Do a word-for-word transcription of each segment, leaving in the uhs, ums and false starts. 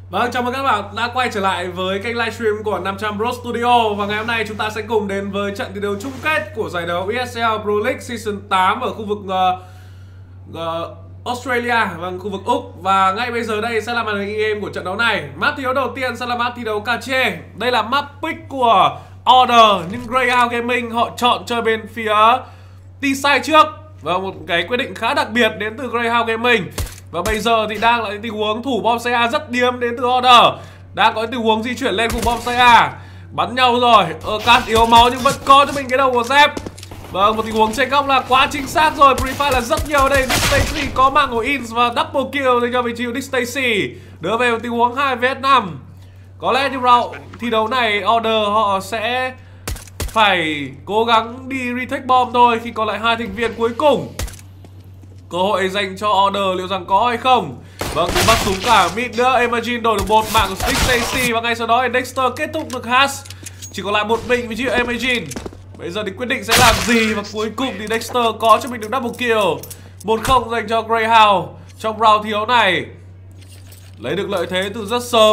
Vâng, chào mừng các bạn đã quay trở lại với kênh livestream của năm trăm Bros Studio. Và ngày hôm nay chúng ta sẽ cùng đến với trận thi đấu chung kết của giải đấu e ét lờ Pro League Season tám ở khu vực uh, uh, Australia, vâng, khu vực Úc. Và ngay bây giờ đây sẽ là màn hình in-game của trận đấu này. Map thi đấu đầu tiên sẽ là map thi đấu cà chê. Đây là map pick của Order, nhưng Greyhound Gaming họ chọn chơi bên phía T-side trước. Và một cái quyết định khá đặc biệt đến từ Greyhound Gaming. Và bây giờ thì đang là tình huống thủ bom xe A rất điếm đến từ Order. Đang có tình huống di chuyển lên khu bom xe A. Bắn nhau rồi. Ở cát yếu máu nhưng vẫn có cho mình cái đầu của Zep. Vâng, một tình huống trên góc là quá chính xác rồi. Prefire là rất nhiều ở đây. Dick Stacy có mạng của Ins và double kill dành cho vị trí của Dick Stacy. Đưa về một tình huống hai vs năm. Có lẽ như round thi đấu này Order họ sẽ phải cố gắng đi retake bomb thôi khi còn lại hai thành viên cuối cùng. Cơ hội dành cho Order liệu rằng có hay không? Vâng, thì bắt súng cả mid nữa. Imagine đổi được một mạng của Dick Stacy. Và ngay sau đó thì Dexter kết thúc được Hash. Chỉ còn lại một mình với chiếc Imagine. Bây giờ thì quyết định sẽ làm gì? Và cuối cùng thì Dexter có cho mình được double kill. Một không dành cho Greyhound trong round thi đấu này. Lấy được lợi thế từ rất sớm.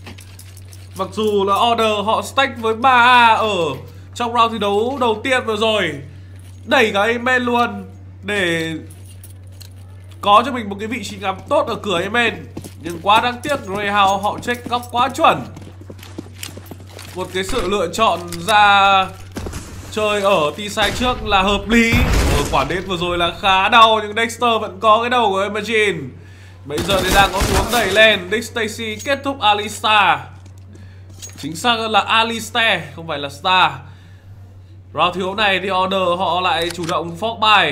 Mặc dù là Order họ stack với ba A ở trong round thi đấu đầu tiên vừa rồi. Đẩy cả Amen luôn để có cho mình một cái vị trí ngắm tốt ở cửa Amen. Nhưng quá đáng tiếc, Greyhound họ check góc quá chuẩn. Một cái sự lựa chọn ra chơi ở T-side trước là hợp lý. Ở quả đết vừa rồi là khá đau, nhưng Dexter vẫn có cái đầu của Imagine. Bây giờ thì đang có xuống đẩy lên. Dick Stacy kết thúc Alistar. Chính xác hơn là Alistair, không phải là Star. Round thiếu này thì Order họ lại chủ động fork bài.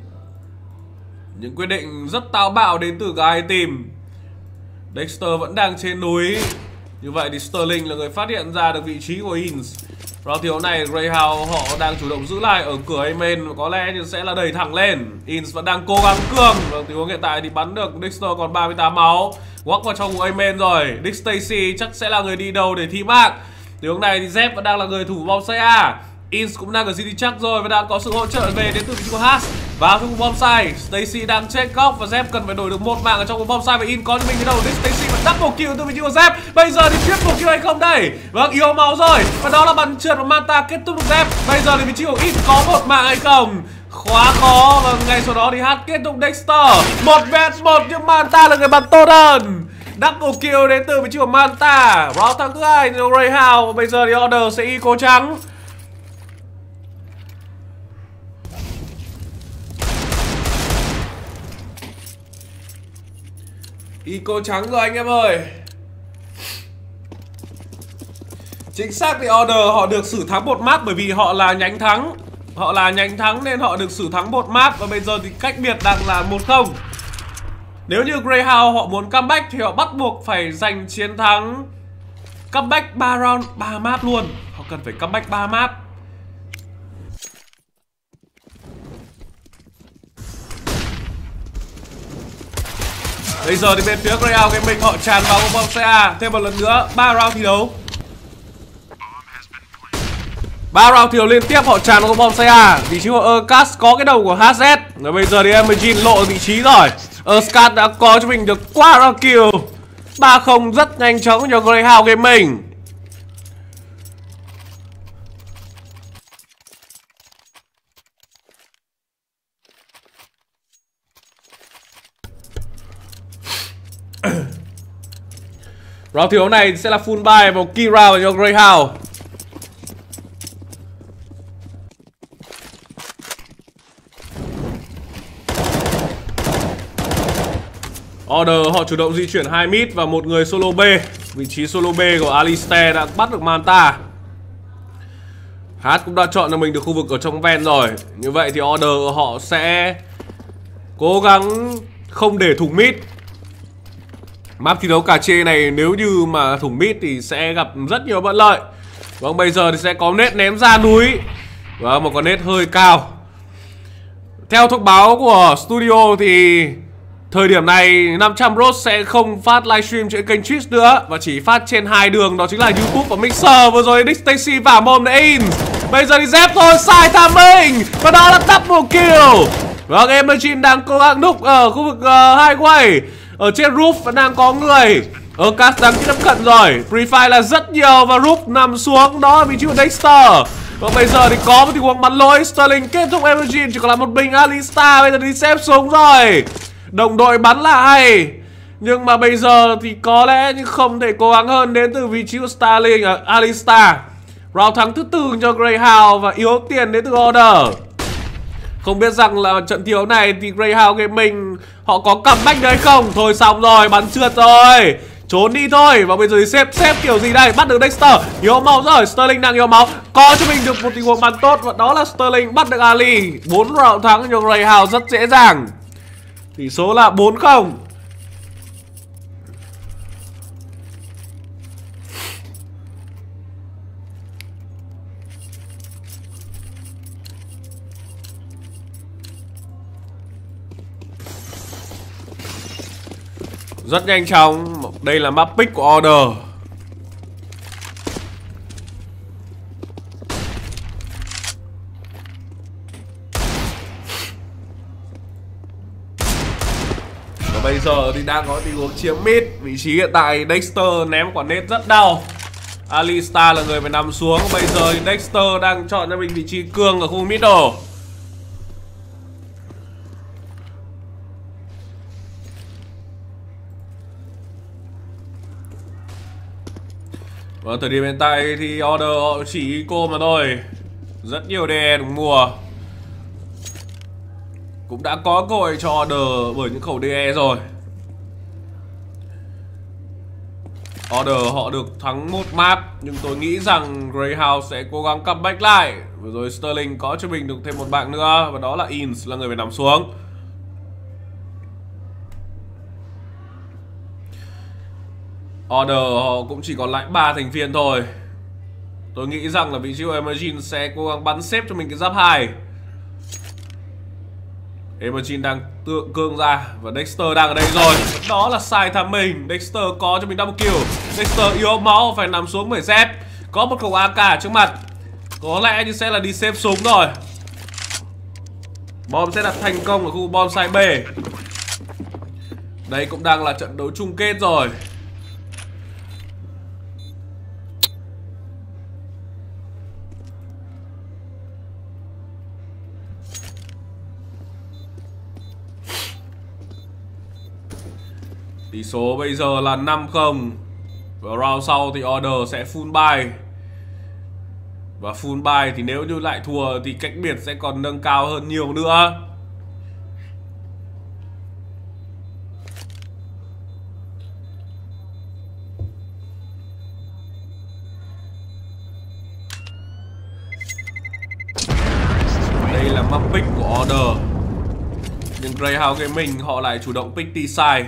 Những quyết định rất táo bạo đến từ cả hai team. Dexter vẫn đang trên núi. Như vậy thì Sterling là người phát hiện ra được vị trí của Ins. Round thiếu này Greyhound họ đang chủ động giữ lại ở cửa Amen. Có lẽ như sẽ là đẩy thẳng lên. Ins vẫn đang cố gắng cương. Vâng, tình huống hiện tại thì bắn được Dexter còn ba mươi tám máu. Walk vào trong của Amen rồi. Dick Stacy chắc sẽ là người đi đầu để thi mạng. Tình huống này thì Zep vẫn đang là người thủ bom xe A. Ins cũng đang ở xê tê chắc rồi và đang có sự hỗ trợ về đến từ vị trí của Hash. Vào trong bom site, Stacy đang check góc và Zep cần phải đổi được một mạng ở trong bom site và In có cho mình cái đầu. Dick Stacy vẫn double kill từ vị trí của Zep. Bây giờ thì triple kill hay không đây? Vâng, yếu máu rồi và đó là bắn trượt của Manta kết thúc được Zep. Bây giờ thì vị trí của In có một mạng hay không? Quá khó. Và ngay sau đó thì Hash kết thúc Dexter. Một vs một nhưng Manta là người bắn tốt hơn. Double kill đến từ vị trí của Manta. Round thắng thứ hai cho Greyhound. Bây giờ thì Order sẽ eco trắng. Eco trắng rồi anh em ơi. Chính xác thì Order họ được xử thắng một map bởi vì họ là nhánh thắng. Họ là nhánh thắng nên họ được xử thắng một map. Và bây giờ thì cách biệt đang là một không. Nếu như Greyhound họ muốn comeback thì họ bắt buộc phải giành chiến thắng. Comeback ba round, ba map luôn. Họ cần phải comeback ba map. Bây giờ thì bên phía Greyhound Gaming họ tràn vào bom xe A. Thêm một lần nữa, ba round thi đấu. ba round thi đấu liên tiếp họ tràn vào bom xe A. Vị trí của Urcas có cái đầu của hát dét. Và bây giờ thì Imagine lộ vị trí rồi. Urcas đã có cho mình được quá round kill. ba không rất nhanh chóng cho Greyhound Gaming. Round thi đấu này sẽ là full buy vào key round cho Greyhound. Order họ chủ động di chuyển hai mid và một người solo B. Vị trí solo B của Alistair đã bắt được Manta. Hát cũng đã chọn cho mình được khu vực ở trong ven rồi. Như vậy thì Order họ sẽ cố gắng không để thủng mid. Map thi đấu cà chê này nếu như mà thủng mid thì sẽ gặp rất nhiều bất lợi. Vâng, bây giờ thì sẽ có nết ném ra núi. Và một con nết hơi cao. Theo thông báo của studio thì thời điểm này năm trăm Bros sẽ không phát livestream trên kênh Twitch nữa và chỉ phát trên hai đường, đó chính là YouTube và Mixer. Vừa rồi Dick Stacy vả mồm để In. Bây giờ thì Zep thôi, sai timing. Và đó là double kill. Vâng, Imagine đang cố gắng núp ở khu vực uh, highway. Ở trên roof vẫn đang có người. Ờ, Cast đang tiếp cận rồi. Pre-fire là rất nhiều và Rook nằm xuống. Đó là vị trí của Dexter. Và bây giờ thì có một tình huống bắn lỗi. Sterling kết thúc Emerging, chỉ còn là một mình Alistar. Bây giờ đi xếp súng rồi. Đồng đội bắn là hay, nhưng mà bây giờ thì có lẽ nhưng không thể cố gắng hơn đến từ vị trí của Sterling, uh, Alistar. Round thắng thứ tư cho Greyhound và yếu tiền đến từ Order. Không biết rằng là trận thi đấu này thì Greyhound Gaming họ có comeback đấy không? Thôi xong rồi, bắn trượt rồi. Trốn đi thôi. Và bây giờ thì xếp xếp kiểu gì đây? Bắt được Dexter. Yếu máu rồi. Sterling đang yếu máu. Có cho mình được một tình huống bắn tốt. Và đó là Sterling bắt được Ali. bốn round thắng cho Greyhound rất dễ dàng. Tỷ số là bốn không. Rất nhanh chóng. Đây là map pick của Order. Và bây giờ thì đang có tình huống chiếm mid. Vị trí hiện tại Dexter ném quả nết rất đau. Alistar là người phải nằm xuống. Bây giờ thì Dexter đang chọn cho mình vị trí cương ở khu middle. Và thời điểm hiện tại thì Order họ chỉ cô mà thôi. Rất nhiều đê e được mua. Cũng đã có cơ hội cho Order bởi những khẩu đê e rồi. Order họ được thắng một map, nhưng tôi nghĩ rằng Greyhound sẽ cố gắng comeback lại. Vừa rồi Sterling có cho mình được thêm một bạn nữa, và đó là Ins là người phải nằm xuống. Order họ cũng chỉ còn lại ba thành viên thôi. Tôi nghĩ rằng là vị trí của Emerging sẽ cố gắng bắn xếp cho mình cái giáp hai. Emerging đang tượng cương ra và Dexter đang ở đây rồi. Đó là sai tham mình. Dexter có cho mình double kill. Dexter yếu máu phải nằm xuống bởi Z. Có một khẩu a ca trước mặt. Có lẽ như sẽ là đi xếp súng rồi. Bom sẽ đặt thành công ở khu bom site B. Đây cũng đang là trận đấu chung kết rồi. Tỷ số bây giờ là năm không. Và round sau thì Order sẽ full buy. Và full buy thì nếu như lại thua thì cách biệt sẽ còn nâng cao hơn nhiều nữa. Đây là map pick của Order. Nhưng Greyhound Gaming họ lại chủ động pick T-side.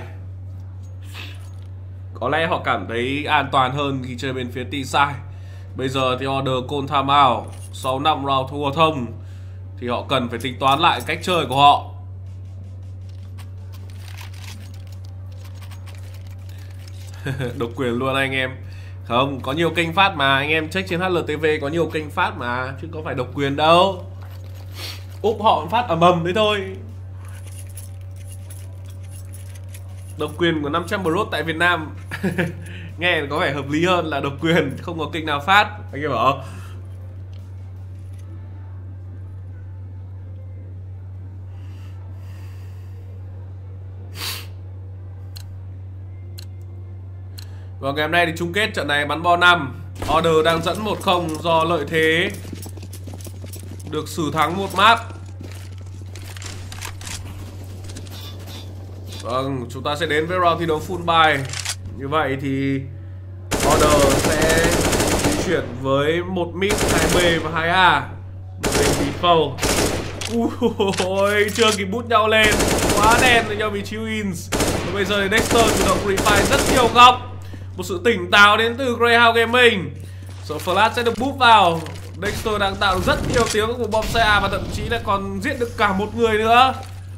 Có lẽ họ cảm thấy an toàn hơn khi chơi bên phía T-side. Bây giờ thì Order call timeout. Sau năm round thua thông thì họ cần phải tính toán lại cách chơi của họ. Độc quyền luôn anh em. Không, có nhiều kênh phát mà. Anh em check trên hát lờ tê vê có nhiều kênh phát mà. Chứ có phải độc quyền đâu. Úp họ phát ầm ầm đấy thôi. Độc quyền của năm trăm Bros tại Việt Nam. Nghe có vẻ hợp lý hơn là độc quyền. Không có kênh nào phát. Anh em bảo không? Và ngày hôm nay thì chung kết trận này bắn bo năm. Order đang dẫn một không do lợi thế được xử thắng một map. Vâng, chúng ta sẽ đến với round thi đấu full buy. Như vậy thì Order sẽ di chuyển với một mid, hai B và hai A. Một bên default. Ui, chưa kịp bút nhau lên. Quá đen cho vị trí Wins. Và bây giờ thì Dexter chủ động refine rất nhiều góc. Một sự tỉnh táo đến từ Greyhound Gaming. Số flash sẽ được boost vào. Dexter đang tạo rất nhiều tiếng của bom xe A và thậm chí là còn giết được cả một người nữa.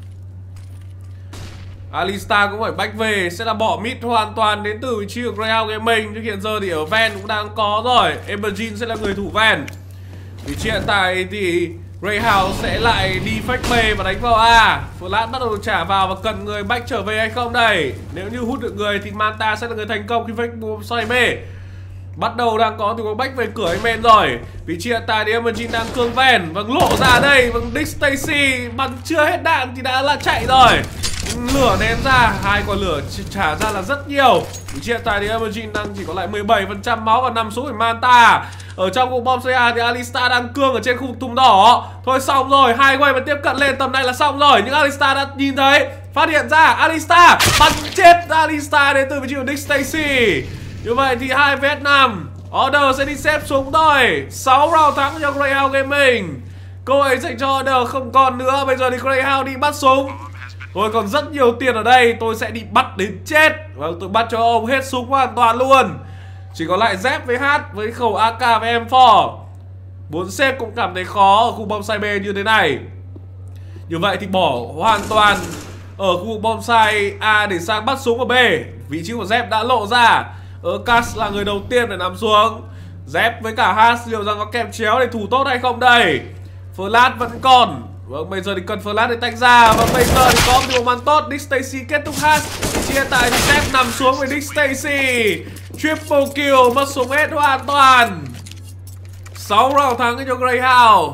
Alistar cũng phải back về, sẽ là bỏ mid hoàn toàn đến từ vị trí của Greyhound Gaming. Nhưng hiện giờ thì ở ven cũng đang có rồi. Emerging sẽ là người thủ ven. Vị trí hiện tại thì Greyhound sẽ lại đi fake B và đánh vào A. Flash bắt đầu trả vào và cần người back trở về hay không đây? Nếu như hút được người thì Manta sẽ là người thành công khi fake xoay B. Bắt đầu đang có tình huống back về cửa anh men rồi. Vị trí hiện tại thì Emerging đang cương ven. Vâng, lộ ra đây. Vâng, Dick Stacy bắn chưa hết đạn thì đã là chạy rồi. Lửa ném ra, hai quả lửa trả ra là rất nhiều. Vị trí hiện tại thì Emerging đang chỉ có lại mười bảy phần trăm máu và nằm xuống của Manta. Ở trong cuộc bom xe thì Alistar đang cương ở trên khu vực thùng đỏ. Thôi xong rồi, hai quay và tiếp cận lên tầm này là xong rồi. Nhưng Alistar đã nhìn thấy, phát hiện ra Alistar bắn chết Alistar đến từ vị trí của Dick Stacy. Như vậy thì hai vs năm, Order sẽ đi xếp xuống thôi. sáu round thắng cho Greyhound Gaming. Cơ hội dành cho Order không còn nữa. Bây giờ thì Greyhound đi bắt súng. Tôi còn rất nhiều tiền ở đây, tôi sẽ đi bắt đến chết. Vâng, tôi bắt cho ông hết súng hoàn toàn luôn. Chỉ còn lại Z với H với khẩu a ca và em bốn. Bốn xếp cũng cảm thấy khó ở khu bom sai B như thế này. Như vậy thì bỏ hoàn toàn ở khu bom sai A để sang bắt súng ở B. Vị trí của Z đã lộ ra. Ở Cas là người đầu tiên để nằm xuống. Z với cả H liệu rằng có kèm chéo để thủ tốt hay không đây? Flash vẫn còn. Vâng, bây giờ thì cần Flash để tách ra. Và bây giờ thì có một màn tốt. Dick Stacy kết thúc H. Vị trí hiện tại thì Z nằm xuống với Dick Stacy. Triple kill, mất súng hết hoàn toàn. sáu round thắng cho Greyhound.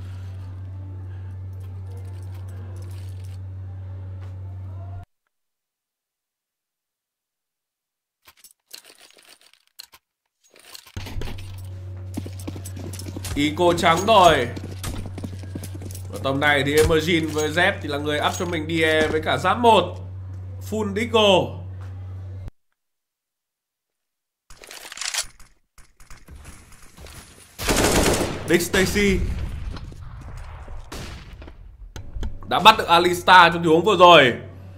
Eco trắng rồi. Ở tầm này thì Emerging với Z thì là người up cho mình đê e với cả giáp một. Full Deagle. Dick Stacy đã bắt được Alistar trong tình huống vừa rồi.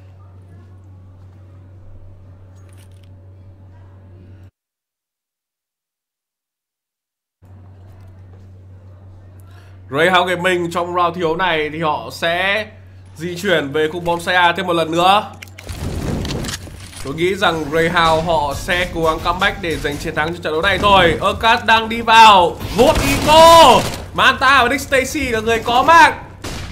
Greyhound Gaming trong round thiếu này thì họ sẽ di chuyển về khu bom xe A thêm một lần nữa. Tôi nghĩ rằng Greyhound họ sẽ cố gắng comeback để giành chiến thắng trong trận đấu này thôi. Urkat đang đi vào, vút Eco. Manta và Dick Stacy là người có mạng.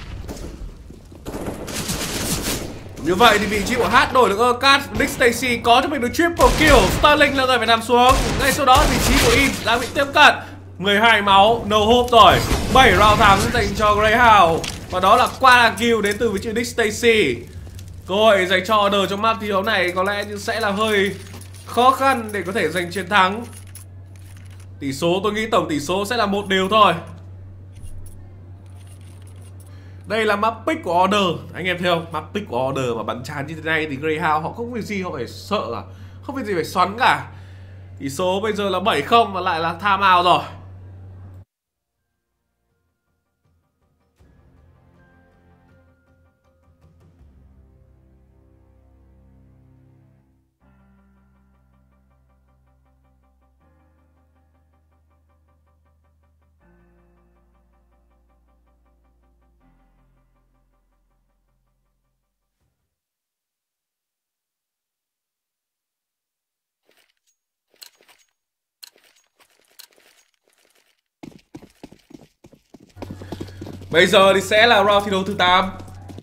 Như vậy thì vị trí của H đổi được Urkat. Dick Stacy có cho mình được triple kill. Sterling là người phải nằm xuống. Ngay sau đó vị trí của In đã bị tiếp cận. mười hai máu, no hope rồi. bảy round thắng dành cho Greyhound. Và đó là qua kill đến từ vị trí Dick Stacy. Cơ hội dành cho Order trong map thi đấu này có lẽ sẽ là hơi khó khăn để có thể giành chiến thắng. Tỷ số tôi nghĩ tổng tỷ số sẽ là một đều thôi. Đây là map pick của Order. Anh em thấy không? Map pick của Order mà bắn chán như thế này thì Greyhound họ không có gì họ phải sợ cả. Không có gì phải xoắn cả. Tỷ số bây giờ là bảy không và lại là time out rồi. Bây giờ thì sẽ là round thi đấu thứ tám.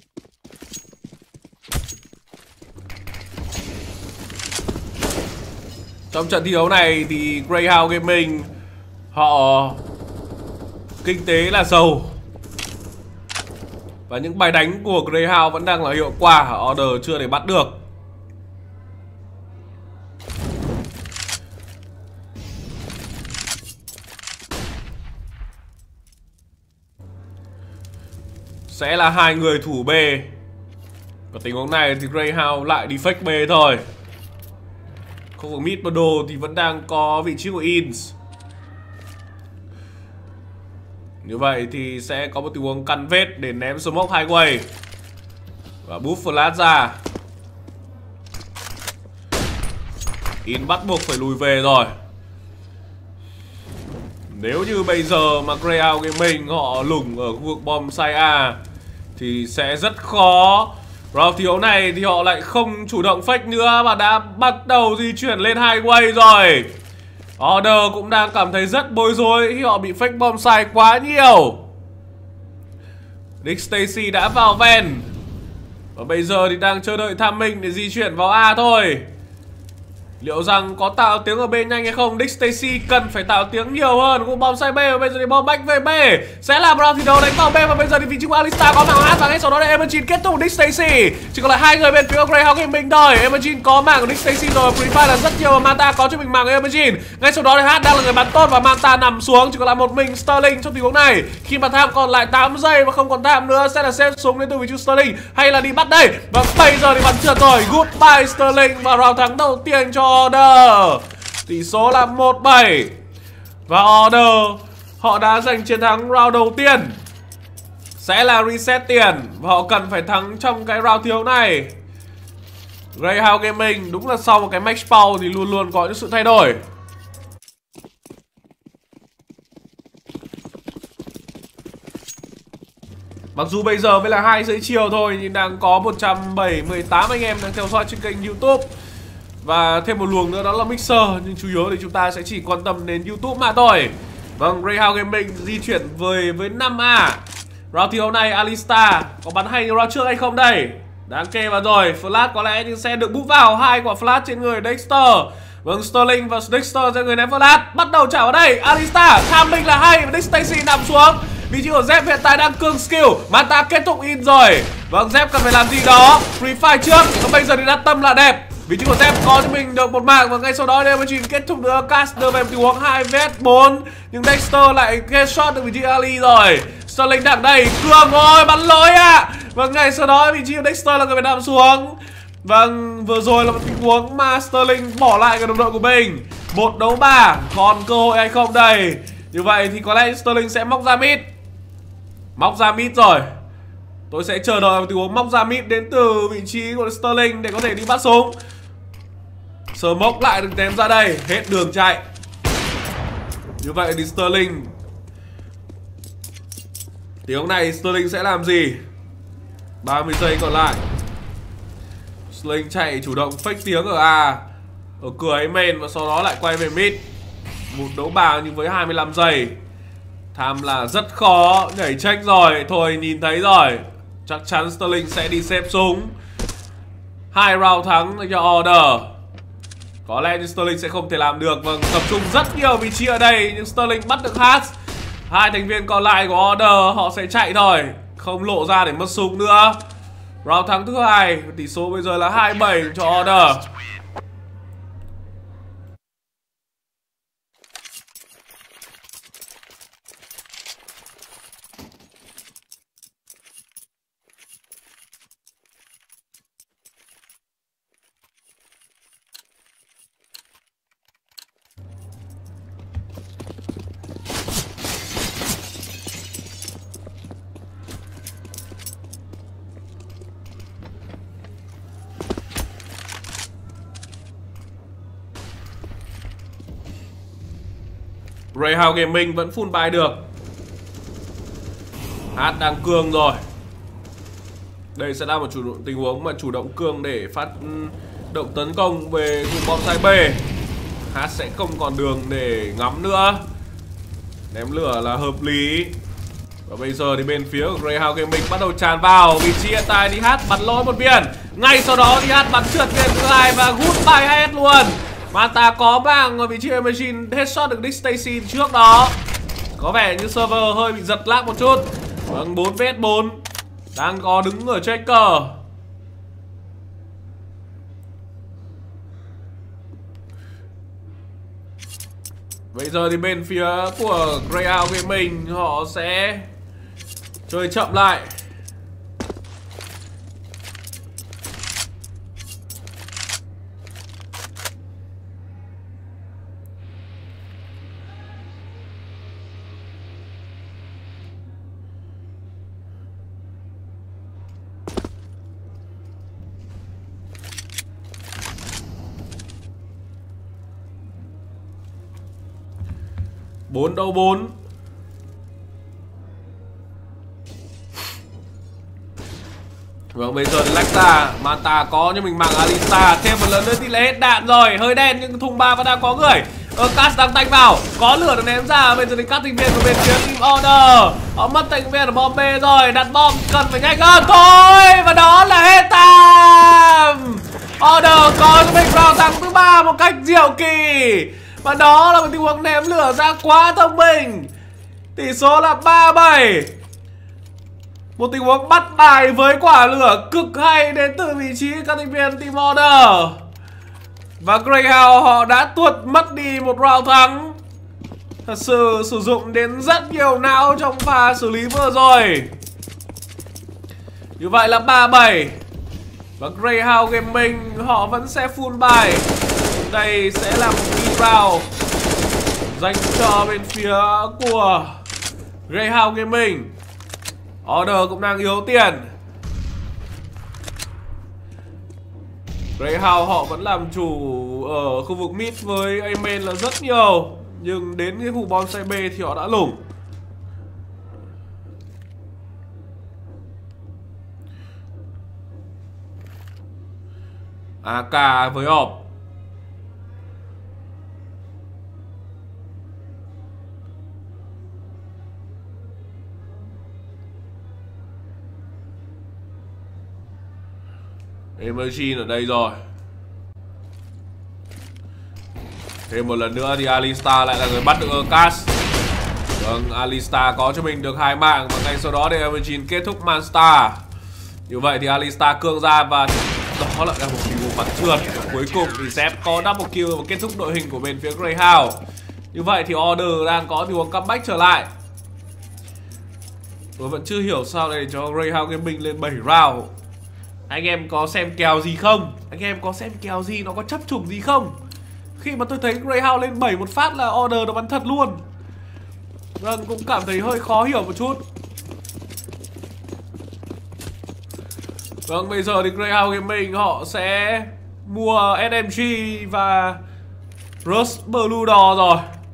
Trong trận thi đấu này thì Greyhound Gaming họ kinh tế là giàu. Và những bài đánh của Greyhound vẫn đang là hiệu quả. Order chưa thể bắt được. Sẽ là hai người thủ B. Và tình huống này thì Greyhound lại đi fake B thôi. Khu vực mid đồ thì vẫn đang có vị trí của Ins. Như vậy thì sẽ có một tình huống căn vết để ném smoke highway. Và boost flash ra. In bắt buộc phải lùi về rồi. Nếu như bây giờ mà Greyhound Gaming họ lủng ở khu vực bom sai A thì sẽ rất khó. Round thi đấu này thì họ lại không chủ động fake nữa mà đã bắt đầu di chuyển lên highway rồi. Order cũng đang cảm thấy rất bối rối khi họ bị fake bom sai quá nhiều. Dick Stacy đã vào ven. Và bây giờ thì đang chờ đợi Tham Minh để di chuyển vào A thôi. Liệu rằng có tạo tiếng ở bên nhanh hay không? Dick Stacy cần phải tạo tiếng nhiều hơn. Cũng bom sai B và bây giờ thì bom back về B. Sẽ là Brown thì đầu đánh vào B và bây giờ thì vị trí của Alistar có mạng hát và ngay sau đó là Emergine kết thúc Dick Stacy. Chỉ còn lại hai người bên phía Greyhound Gaming thôi. Emergine có mạng của Dick Stacy rồi. Free Fire là rất nhiều và Manta có cho mình mạng của Emergine. Ngay sau đó thì Hát đang là người bắn tốt và Manta nằm xuống. Chỉ còn lại một mình Sterling trong tình huống này. Khi mà Tham còn lại tám giây và không còn Tham nữa, sẽ là xếp súng đến từ vị trí Sterling hay là đi bắt đây. Và bây giờ thì bắn trượt rồi. Goodbye Sterling và round thắng đầu tiên cho Order. Tỷ số là một bảy. Và Order họ đã giành chiến thắng round đầu tiên. Sẽ là reset tiền và họ cần phải thắng trong cái round thiếu này. Greyhound Gaming đúng là sau một cái match pause thì luôn luôn có những sự thay đổi. Mặc dù bây giờ mới là hai rưỡi chiều thôi nhưng đang có một trăm bảy mươi tám anh em đang theo dõi trên kênh YouTube. Và thêm một luồng nữa đó là Mixer. Nhưng chủ yếu thì chúng ta sẽ chỉ quan tâm đến YouTube mà thôi. Vâng, Greyhound Gaming di chuyển về với năm A. Round thi đấu này Alistar có bắn hay như round trước hay không đây? Đáng kê vào rồi. Flash có lẽ nhưng sẽ được búp vào. Hai quả Flash trên người Dexter. Vâng, Sterling và Dexter trên người ném Flash. Bắt đầu trả vào đây. Alistar, Tham Minh là hay và Dick Stacy nằm xuống. Vị trí của Zep hiện tại đang cương skill. Manta kết thúc in rồi. Vâng, Zep cần phải làm gì đó. Free Fire trước. Và bây giờ thì đã tâm là đẹp. Vị trí của Zep có cho mình được một mạng và ngay sau đó Emergine kết thúc được Caster về tình huống hai vs bốn. Nhưng Dexter lại headshot được vị trí Ali rồi. Sterling đang đây, cường rồi, bắn lỗi ạ. À. Và ngay sau đó vị trí của Dexter là người Việt Nam xuống. Vâng, vừa rồi là một tình huống mà Sterling bỏ lại cái đồng đội của mình. Một đấu ba, còn cơ hội hay không đây? Như vậy thì có lẽ Sterling sẽ móc ra mid. Móc ra mid rồi. Tôi sẽ chờ đợi một tình huống móc ra mid đến từ vị trí của Sterling để có thể đi bắt súng. Smoke lại được ném ra đây, hết đường chạy. Như vậy thì Sterling, tiếng này Sterling sẽ làm gì? ba mươi giây còn lại. Sterling chạy chủ động fake tiếng ở A, ở cửa ấy main và sau đó lại quay về mid. Một đấu bào nhưng với hai mươi lăm giây. Tham là rất khó, nhảy check rồi. Thôi nhìn thấy rồi. Chắc chắn Sterling sẽ đi xếp súng. Hai round thắng cho Order. Có lẽ Sterling sẽ không thể làm được. Vâng, tập trung rất nhiều vị trí ở đây nhưng Sterling bắt được Hát. Hai thành viên còn lại của Order họ sẽ chạy thôi, không lộ ra để mất súng nữa. Round thắng thứ hai, tỷ số bây giờ là hai bảy cho Order. Greyhound Gaming vẫn full buy được. Hát đang cương rồi. Đây sẽ là một chủ tình huống mà chủ động cương để phát động tấn công về vùng bom sai B. Hát sẽ không còn đường để ngắm nữa. Ném lửa là hợp lý. Và bây giờ thì bên phía của Greyhound Gaming bắt đầu tràn vào. Vị trí hiện tại thì Hát bắn lỗi một viên. Ngay sau đó thì Hát bắn trượt viên thứ hai và goodbye hết luôn. Manta có mạng ở vị trí Emergine headshot được Dick Stacy trước đó. Có vẻ như server hơi bị giật lag một chút. Vâng, bốn vs bốn. Đang có đứng ở checker. Bây giờ thì bên phía của Greyhound Gaming họ sẽ chơi chậm lại. Bốn đấu bốn. Vâng, bây giờ thì lách ra. Manta có cho mình mạng Alistar. Thêm một lần nữa thì lấy hết đạn rồi. Hơi đen nhưng thùng ba vẫn đang có người. Erkas đang tanh vào, có lửa được ném ra. Bây giờ thì các thành viên của bên phía Team Order họ mất thành viên ở bom B rồi, đặt bom cần phải nhanh hơn thôi. Và đó là hết time. Order có cho mình vào thắng thứ ba một cách diệu kỳ. Và đó là một tình huống ném lửa ra quá thông minh. Tỷ số là ba bảy. Một tình huống bắt bài với quả lửa cực hay đến từ vị trí các thành viên Team Order. Và Greyhound họ đã tuột mất đi một round thắng. Thật sự sử dụng đến rất nhiều não trong pha xử lý vừa rồi. Như vậy là ba bảy. Và Greyhound Gaming họ vẫn sẽ full bài. Đây sẽ là một round dành cho bên phía của Greyhound Gaming. Order cũng đang yếu tiền. Greyhound họ vẫn làm chủ ở khu vực mid với Amen là rất nhiều. Nhưng đến cái khu bonsai B thì họ đã lủng. a ca với họp. Emergine ở đây rồi. Thêm một lần nữa thì Alistar lại là người bắt được Erkas. Vâng, Alistar có cho mình được hai mạng. Và ngay sau đó thì Emergine kết thúc Manstar. Như vậy thì Alistar cương ra và đó lại là một tình huống bắn trượt. Cuối cùng thì Zep có double kill và kết thúc đội hình của bên phía Greyhound. Như vậy thì Order đang có tình huống comeback trở lại. Tôi vẫn chưa hiểu sao để cho Greyhound Gaming lên bảy round. Anh em có xem kèo gì không? Anh em có xem kèo gì, nó có chấp trùng gì không? Khi mà tôi thấy Greyhound lên bảy một phát là Order nó bắn thật luôn. Vâng, cũng cảm thấy hơi khó hiểu một chút. Vâng, bây giờ thì Greyhound Gaming họ sẽ mua ét em giê và Rust Blue Door rồi.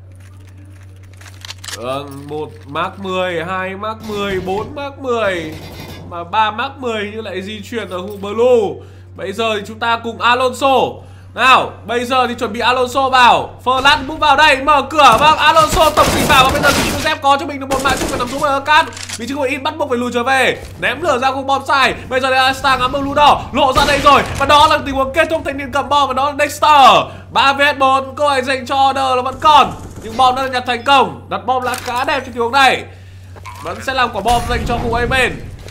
Vâng, một Mark mười, hai Mark mười, bốn Mark mười. Mà ba Mark mười như lại di chuyển ở khu Blue. Bây giờ thì chúng ta cùng Alonso. Nào, bây giờ thì chuẩn bị Alonso vào. Flash bước vào đây, mở cửa. Vâng, Alonso tổng tính vào. Và bây giờ thì Joseph có cho mình được một mạng chung nằm xuống ở cát. Vị trí của In bắt buộc phải lùi trở về. Ném lửa ra khu bom sai. Bây giờ thì Alistar ngắm bông lũ đỏ lộ ra đây rồi. Và đó là tình huống kết thúc thanh niên cầm bom. Và đó là Dexter. ba vs bốn, câu hỏi dành cho Order là vẫn còn. Nhưng bom đã được nhặt thành công. Đặt bom là khá đẹp trong tình huống này. Vẫn sẽ làm quả bom dành cho khu Amen.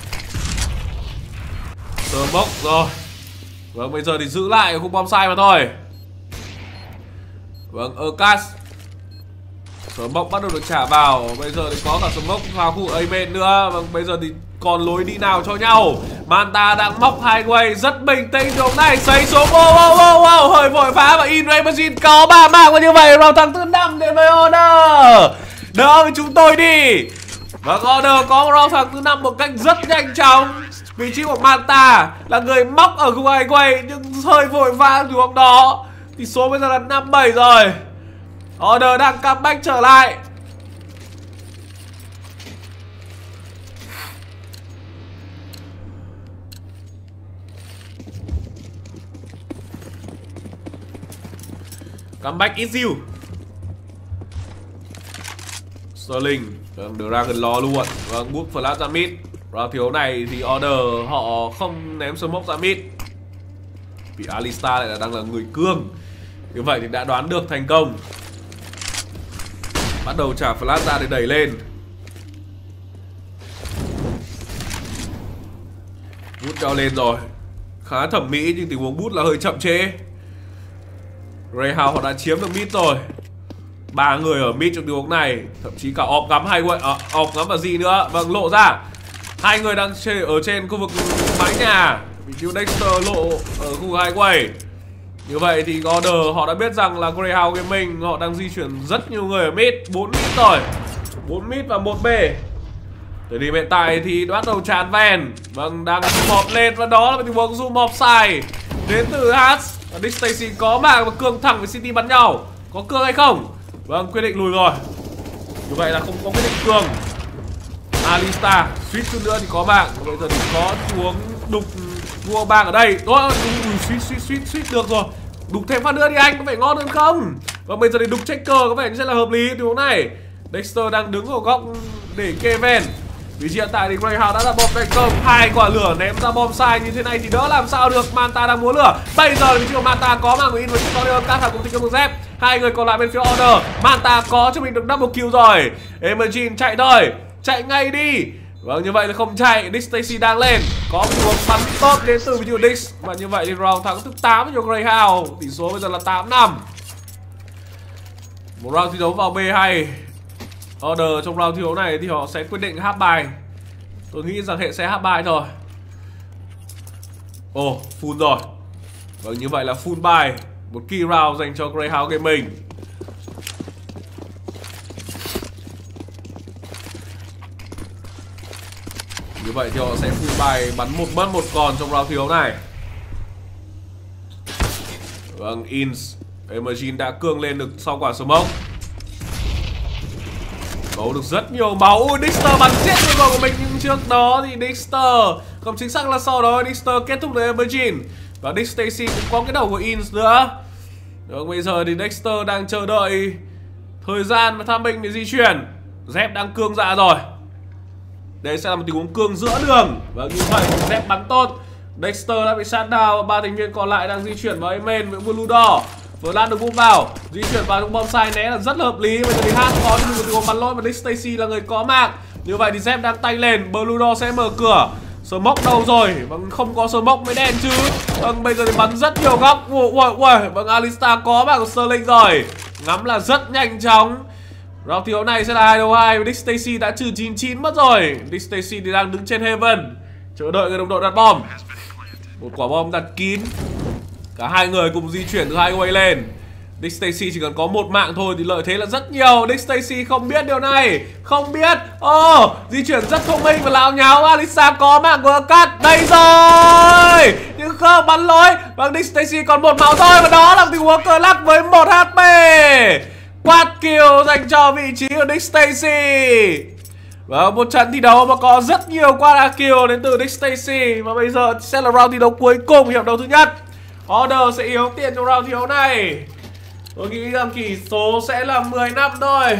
Sơ bốc rồi. Vâng, bây giờ thì giữ lại khu bom sai mà thôi. Vâng, Erkas. Smoke bắt đầu được trả vào. Bây giờ thì có cả Smoke vào khu Amen nữa. Vâng, bây giờ thì còn lối đi nào cho nhau. Manta đang móc highway rất bình tĩnh chỗ này. Xây xuống. Wow, wow, wow, wow. Hơi vội phá và In Machine có ba mạng. Và như vậy round thắng thứ năm đến với Order. Đỡ với chúng tôi đi. Vâng, Order có round thắng thứ năm một cách rất nhanh chóng. Vị trí của Manta là người móc ở khu highway nhưng hơi vội vã xuống đó. Tỷ số bây giờ là năm bảy rồi. Order đang comeback trở lại. Comeback is you. Sterling được ra gần lò luôn. Vâng, bút flash ra mid. Round thiếu này thì Order họ không ném smoke ra mid. Vì Alistar lại là đang là người cương. Như vậy thì đã đoán được thành công. Bắt đầu trả flash ra để đẩy lên. Bút treo lên rồi. Khá thẩm mỹ nhưng tình huống bút là hơi chậm chế. Greyhound họ đã chiếm được mid rồi. Ba người ở mid trong tình huống này. Thậm chí cả Orb ngắm hay quậy à, Orb ngắm và gì nữa. Vâng, lộ ra. Hai người đang chơi ở trên khu vực mái nhà. Vị trí Dexter lộ ở khu highway. Như vậy thì Order họ đã biết rằng là Greyhound Gaming họ đang di chuyển rất nhiều người ở mid. Bốn mid rồi. Bốn mid và một B. Tới đi hiện tại thì bắt đầu tràn ven. Vâng, đang zoom off lên. Và đó là tình huống zoom off sai đến từ Hats. Và Dick Stacy có mạng và cương thẳng với City bắn nhau. Có cương hay không? Vâng, quyết định lùi rồi. Như vậy là không có quyết định cương. Alistar suýt chút nữa thì có mạng. Bây giờ thì có xuống đục vua bang ở đây. Đó, suýt suýt suýt suýt được rồi. Đục thêm phát nữa đi anh, có phải ngon hơn không? Và bây giờ thì đục checker có vẻ như sẽ là hợp lý tình huống này. Dexter đang đứng ở góc để kê ven. Vì hiện tại thì Greyhound đã đặt bom thành công, hai quả lửa ném ra bom sai như thế này thì đỡ làm sao được. Manta đang múa lửa. Bây giờ thì Manta có mạng của In và Chicago các thằng cùng thích công dép. Hai người còn lại bên phía Order. Manta có cho mình được double kill rồi. Emergine chạy thôi, chạy ngay đi. Vâng, như vậy là không chạy. Dick Stacy đang lên, có một hướng bắn tốt đến từ video Dick. Và như vậy thì round thắng thứ tám cho Greyhound. Tỷ số bây giờ là tám năm. Một round thi đấu vào B hay. Order trong round thi đấu này thì họ sẽ quyết định half bài. Tôi nghĩ rằng hệ sẽ half bài thôi. Ồ, oh, full rồi. Vâng, như vậy là full bài. Một key round dành cho Greyhound Gaming. Như vậy thì họ sẽ full bài bắn một mất một còn trong round thi đấu này. Vâng, Ins Emergine đã cương lên được sau quả smoke. Có được rất nhiều máu. Ui, Dexter bắn chết người của mình. Nhưng trước đó thì Dexter, không chính xác là sau đó Dexter kết thúc được Emergine. Và Dick Stacy cũng có cái đầu của Ins nữa. Rồi bây giờ thì Dexter đang chờ đợi thời gian và tham binh để di chuyển. Zep đang cương dạ rồi. Đây sẽ là một tình huống cương giữa đường. Và như vậy Zep bắn tốt. Dexter đã bị sát down. Ba thành viên còn lại đang di chuyển vào Amen với Blue Door. Vừa lan được bút vào, di chuyển vào trong bom sai né là rất là hợp lý. Bây giờ thì Hát có một tình huống bắn lỗi và Dick Stacy là người có mạng. Như vậy thì Zep đang tay lên. Blue Door sẽ mở cửa. Smoke đâu rồi? Vâng, không có smoke mới đen chứ. Vâng, bây giờ thì bắn rất nhiều góc. Ui, ui, ui. Vâng, Alistar có mạng của Sterling rồi. Ngắm là rất nhanh chóng. Round thi đấu này sẽ là hai đấu hai. Dick Stacy đã trừ chín chín mất rồi. Dick Stacy thì đang đứng trên Heaven, chờ đợi người đồng đội đặt bom. Một quả bom đặt kín. Cả hai người cùng di chuyển từ hai quay lên. Dick Stacy chỉ cần có một mạng thôi thì lợi thế là rất nhiều. Dick Stacy không biết điều này. Không biết. Ồ, oh, di chuyển rất thông minh và láo nháo. Alisa có mạng của Cắt. Đây rồi. Nhưng không, bắn lỗi. Vâng, Dick Stacy còn một máu thôi. Và đó là tình huống cờ lắc với một hát pê. Quad kill dành cho vị trí của Dick Stacy. Và một trận thi đấu mà có rất nhiều quad kill đến từ Dick Stacy. Và bây giờ sẽ là round thi đấu cuối cùng, hiệp đấu thứ nhất. Order sẽ yếu tiền trong round thi đấu này. Tôi nghĩ rằng tỷ số sẽ là mười năm thôi.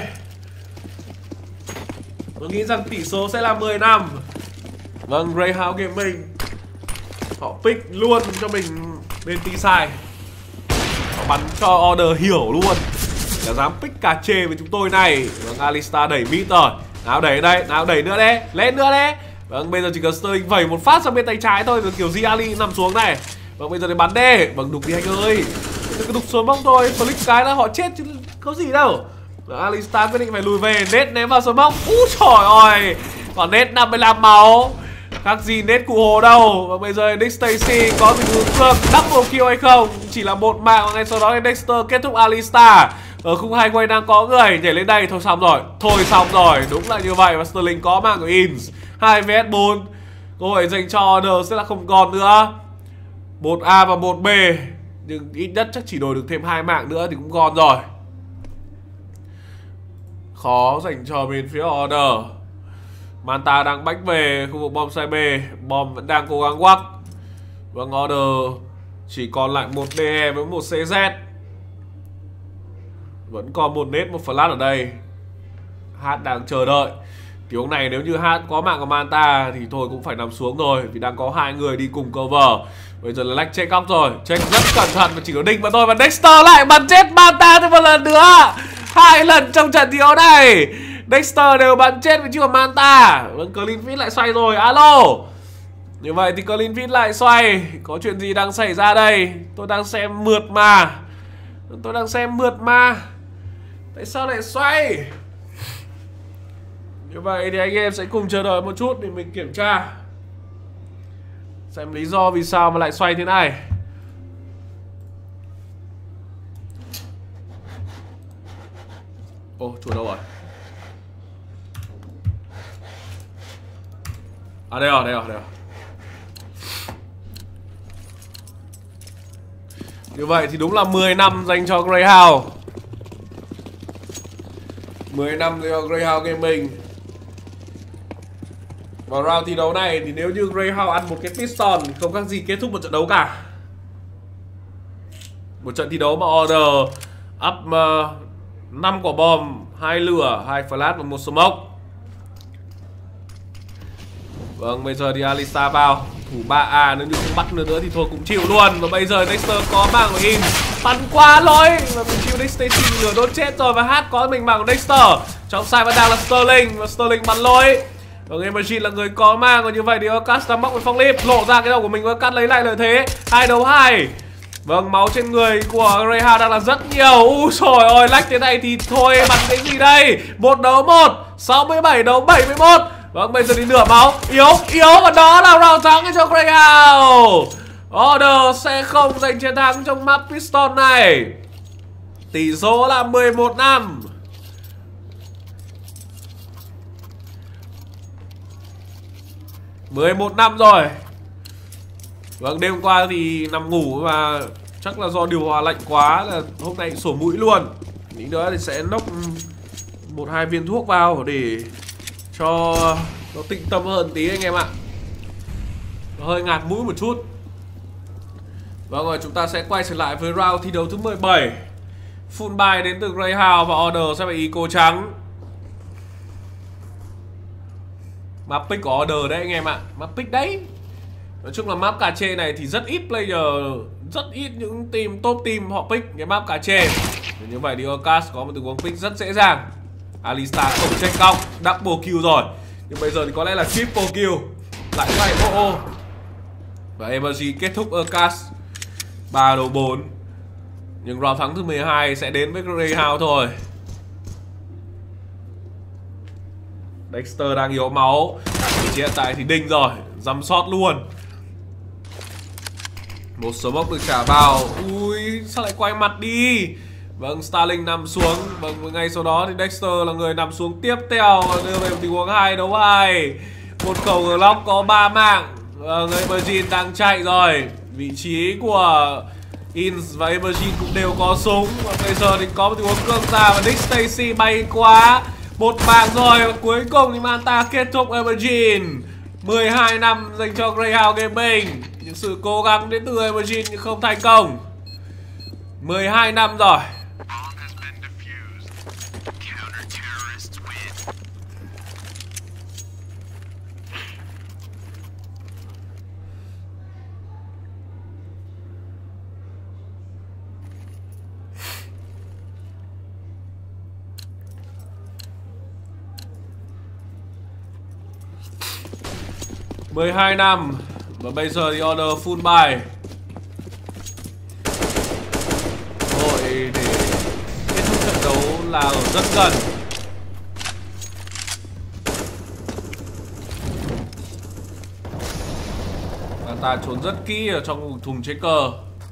Tôi nghĩ rằng tỷ số sẽ là mười năm. Vâng, Greyhound Gaming họ pick luôn cho mình bên T-side. Họ bắn cho Order hiểu luôn là dám pick cà chê với chúng tôi này. Vâng, Alistar đẩy mid rồi. Nào đẩy đây, nào đẩy nữa đấy. Lên nữa đấy. Vâng, bây giờ chỉ cần Sterling vẩy một phát sang bên tay trái thôi. Rồi kiểu Di Ali nằm xuống này. Vâng, bây giờ thì bắn đê. Vâng, đục đi anh ơi. Cứ đục smoke thôi. Flick cái là họ chết chứ có gì đâu. Vâng, Alistar quyết định phải lùi về. Nết ném vào smoke. Úi trời ơi. Còn Nết năm mươi lăm máu. Khác gì Nết cụ hồ đâu. Và bây giờ Dick Stacy có tình huống cược double kill hay không. Chỉ là một mạng. Và ngay sau đó thì Dexter kết thúc Alistar. Ở khung hai quay đang có người nhảy lên đây. Thôi xong rồi. Thôi xong rồi. Đúng là như vậy. Và Sterling có mạng của Ins. Hai vs bốn. Cơ hội dành cho Order sẽ là không còn nữa. Một A và một B. Nhưng ít nhất chắc chỉ đổi được thêm hai mạng nữa thì cũng còn rồi. Khó dành cho bên phía Order. Manta đang bách về khu vực bom sai B. Bom vẫn đang cố gắng quắc. Vâng, Order chỉ còn lại một đê e với một xê dét. Vẫn còn một nết, một flash ở đây. Hát đang chờ đợi. Thì hôm này nếu như Hát có mạng của Manta thì thôi cũng phải nằm xuống rồi. Vì đang có hai người đi cùng cover. Bây giờ là Lách check góc rồi. Check rất cẩn thận và chỉ có đinh mà thôi. Và Dexter lại bắn chết Manta thêm một lần nữa. Hai lần trong trận thi đấu này Dexter đều bắn chết với chiếc Manta. Vâng, Cleanfit lại xoay rồi. Alo. Như vậy thì Cleanfit lại xoay. Có chuyện gì đang xảy ra đây? Tôi đang xem mượt mà. Tôi đang xem mượt mà. Tại sao lại xoay? Như vậy thì anh em sẽ cùng chờ đợi một chút để mình kiểm tra xem lý do vì sao mà lại xoay thế này. Ồ, chuột đâu rồi? À đây rồi, đây rồi, đây rồi. Như vậy thì đúng là mười năm dành cho Greyhound. mười năm dành cho Greyhound Gaming. Vào round thi đấu này thì nếu như Greyhound ăn một cái piston thì không khác gì kết thúc một trận đấu cả. Một trận thi đấu mà Order Up uh, năm quả bom, hai lửa, hai flash và một smoke. Vâng, bây giờ thì Alistar vào thủ ba A, nếu như không bắt nữa nữa thì thôi cũng chịu luôn. Và bây giờ Dexter có mạng của In, bắn qua lối và mình chịu Dexter lửa đốt chết rồi. Và Hát có mình mạng của Dexter. Trong side vẫn đang là Sterling và Sterling bắn lối. Và Game Machine là người có mang, và như vậy thì Cast đang móc với Phong Lip, lộ ra cái đầu của mình và Cast lấy lại lợi thế. Hai đấu hai. Vâng, máu trên người của Greyhound đang là rất nhiều. Úi trời ơi, lách thế này thì thôi bắn cái gì đây. Một đấu một, sáu mươi bảy đấu bảy mươi mốt. Vâng, bây giờ đi nửa máu. Yếu, yếu, và đó là round thắng cho Greyhound. Order sẽ không giành chiến thắng trong map Piston này. Tỷ số là mười một năm. mười một năm rồi. Vâng, đêm qua thì nằm ngủ và chắc là do điều hòa lạnh quá là hôm nay sổ mũi luôn. Nghĩ nữa thì sẽ nốc một hai viên thuốc vào để cho nó tĩnh tâm hơn tí anh em ạ. Nó hơi ngạt mũi một chút. Vâng rồi, chúng ta sẽ quay trở lại với round thi đấu thứ mười bảy. Full buy đến từ Greyhound và Order sẽ phải Eco trắng. Map pick của Order đấy anh em ạ. Map pick đấy. Nói chung là map cà chê này thì rất ít player, rất ít những team top team họ pick cái map cà chê. Như vậy thì Ocas có một tình huống pick rất dễ dàng. Alistar không check cong, double kill rồi. Nhưng bây giờ thì có lẽ là triple kill. Lại phải ô ô. Và Emergy kết thúc Ocas ba đấu bốn. Nhưng round thắng thứ mười hai sẽ đến với Greyhound thôi. Dexter đang yếu máu. Hiện tại thì đinh rồi, dăm shot luôn. Một smoke được trả vào. Ui, sao lại quay mặt đi. Vâng, Starling nằm xuống. Vâng, ngay sau đó thì Dexter là người nằm xuống tiếp theo. Đưa về một tình huống hai đấu hai. Một khẩu Glock có ba mạng. Vâng, Emergine đang chạy rồi. Vị trí của Ins và Emergine cũng đều có súng. Và bây giờ thì có một tình huống cương ra và Nick Stacy bay quá. Một mạng rồi và cuối cùng thì Manta kết thúc Emergine. mười hai năm dành cho Greyhound Gaming. Những sự cố gắng đến từ Emergine nhưng không thành công. mười hai năm rồi. mười hai năm. Và bây giờ thì Order full buy. Rồi để kết thúc trận đấu là ở rất gần. Và ta trốn rất kỹ ở trong thùng chế cờ.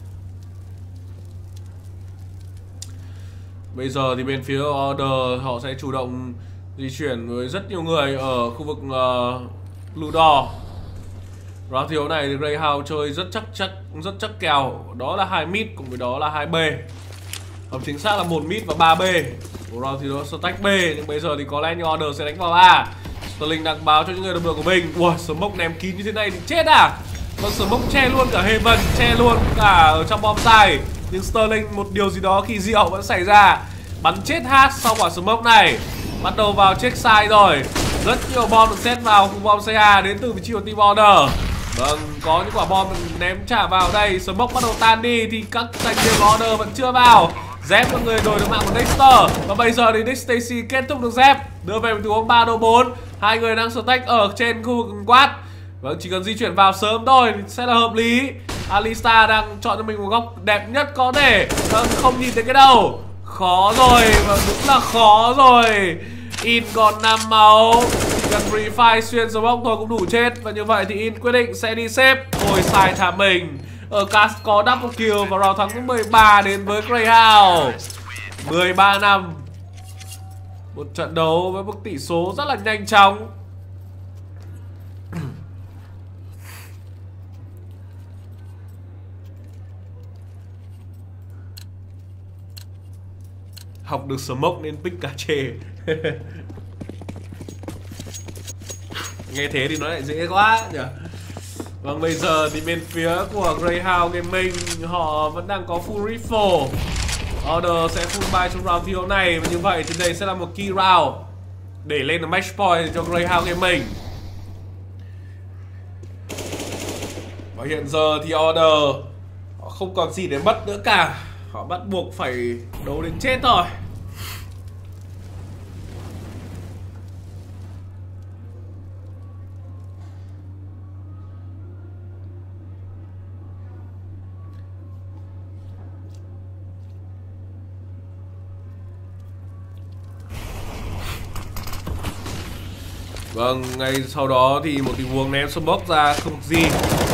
Bây giờ thì bên phía Order họ sẽ chủ động di chuyển với rất nhiều người ở khu vực uh, Blue Door. Round thi đấu này thì Greyhound chơi rất chắc chắc rất chắc kèo, đó là hai mid cùng với đó là hai B. Hợp chính xác là một mid và ba B. Round thi đấu stack B, nhưng bây giờ thì có lẽ như Order sẽ đánh vào A. Sterling đang báo cho những người đồng đội của mình. Ui, smoke ném kín như thế này thì chết à? Vâng, smoke che luôn cả Heaven, che luôn cả ở trong bom side. Nhưng Sterling một điều gì đó kỳ diệu vẫn xảy ra. Bắn chết Hát sau quả smoke này. Bắt đầu vào check side rồi. Rất nhiều bom được set vào khu bom xê a đến từ vị trí của team Order. Vâng, có những quả bom ném trả vào đây. Smoke bắt đầu tan đi thì các thành viên của Order vẫn chưa vào. Dép là người đổi được mạng của Dexter. Và bây giờ thì Nick Stacy kết thúc được Dép, đưa về một tình huống ba đấu bốn. Hai người đang stack ở trên khu vực quát. Vâng, chỉ cần di chuyển vào sớm thôi thì sẽ là hợp lý. Alistar đang chọn cho mình một góc đẹp nhất có thể. Vâng, không nhìn thấy cái đầu. Khó rồi, và đúng là khó rồi. In còn năm máu. Chỉ cần refire xuyên smoke thôi cũng đủ chết. Và như vậy thì In quyết định sẽ đi xếp. Ôi sai thả mình. Ở Cast có double kill và round thắng thứ mười ba đến với Greyhound. mười ba năm. Một trận đấu với một tỷ số rất là nhanh chóng. Học được smoke nên pick cà chê. Nghe thế thì nó lại dễ quá nhỉ. Vâng, bây giờ thì bên phía của Greyhound Gaming họ vẫn đang có full rifle. Order sẽ full buy trong round thi đấu này. Và như vậy thì đây sẽ là một key round để lên được match point cho Greyhound Gaming. Và hiện giờ thì Order họ không còn gì để mất nữa cả. Họ bắt buộc phải đấu đến chết thôi. Vâng, ngay sau đó thì một tình huống ném smoke ra không gì.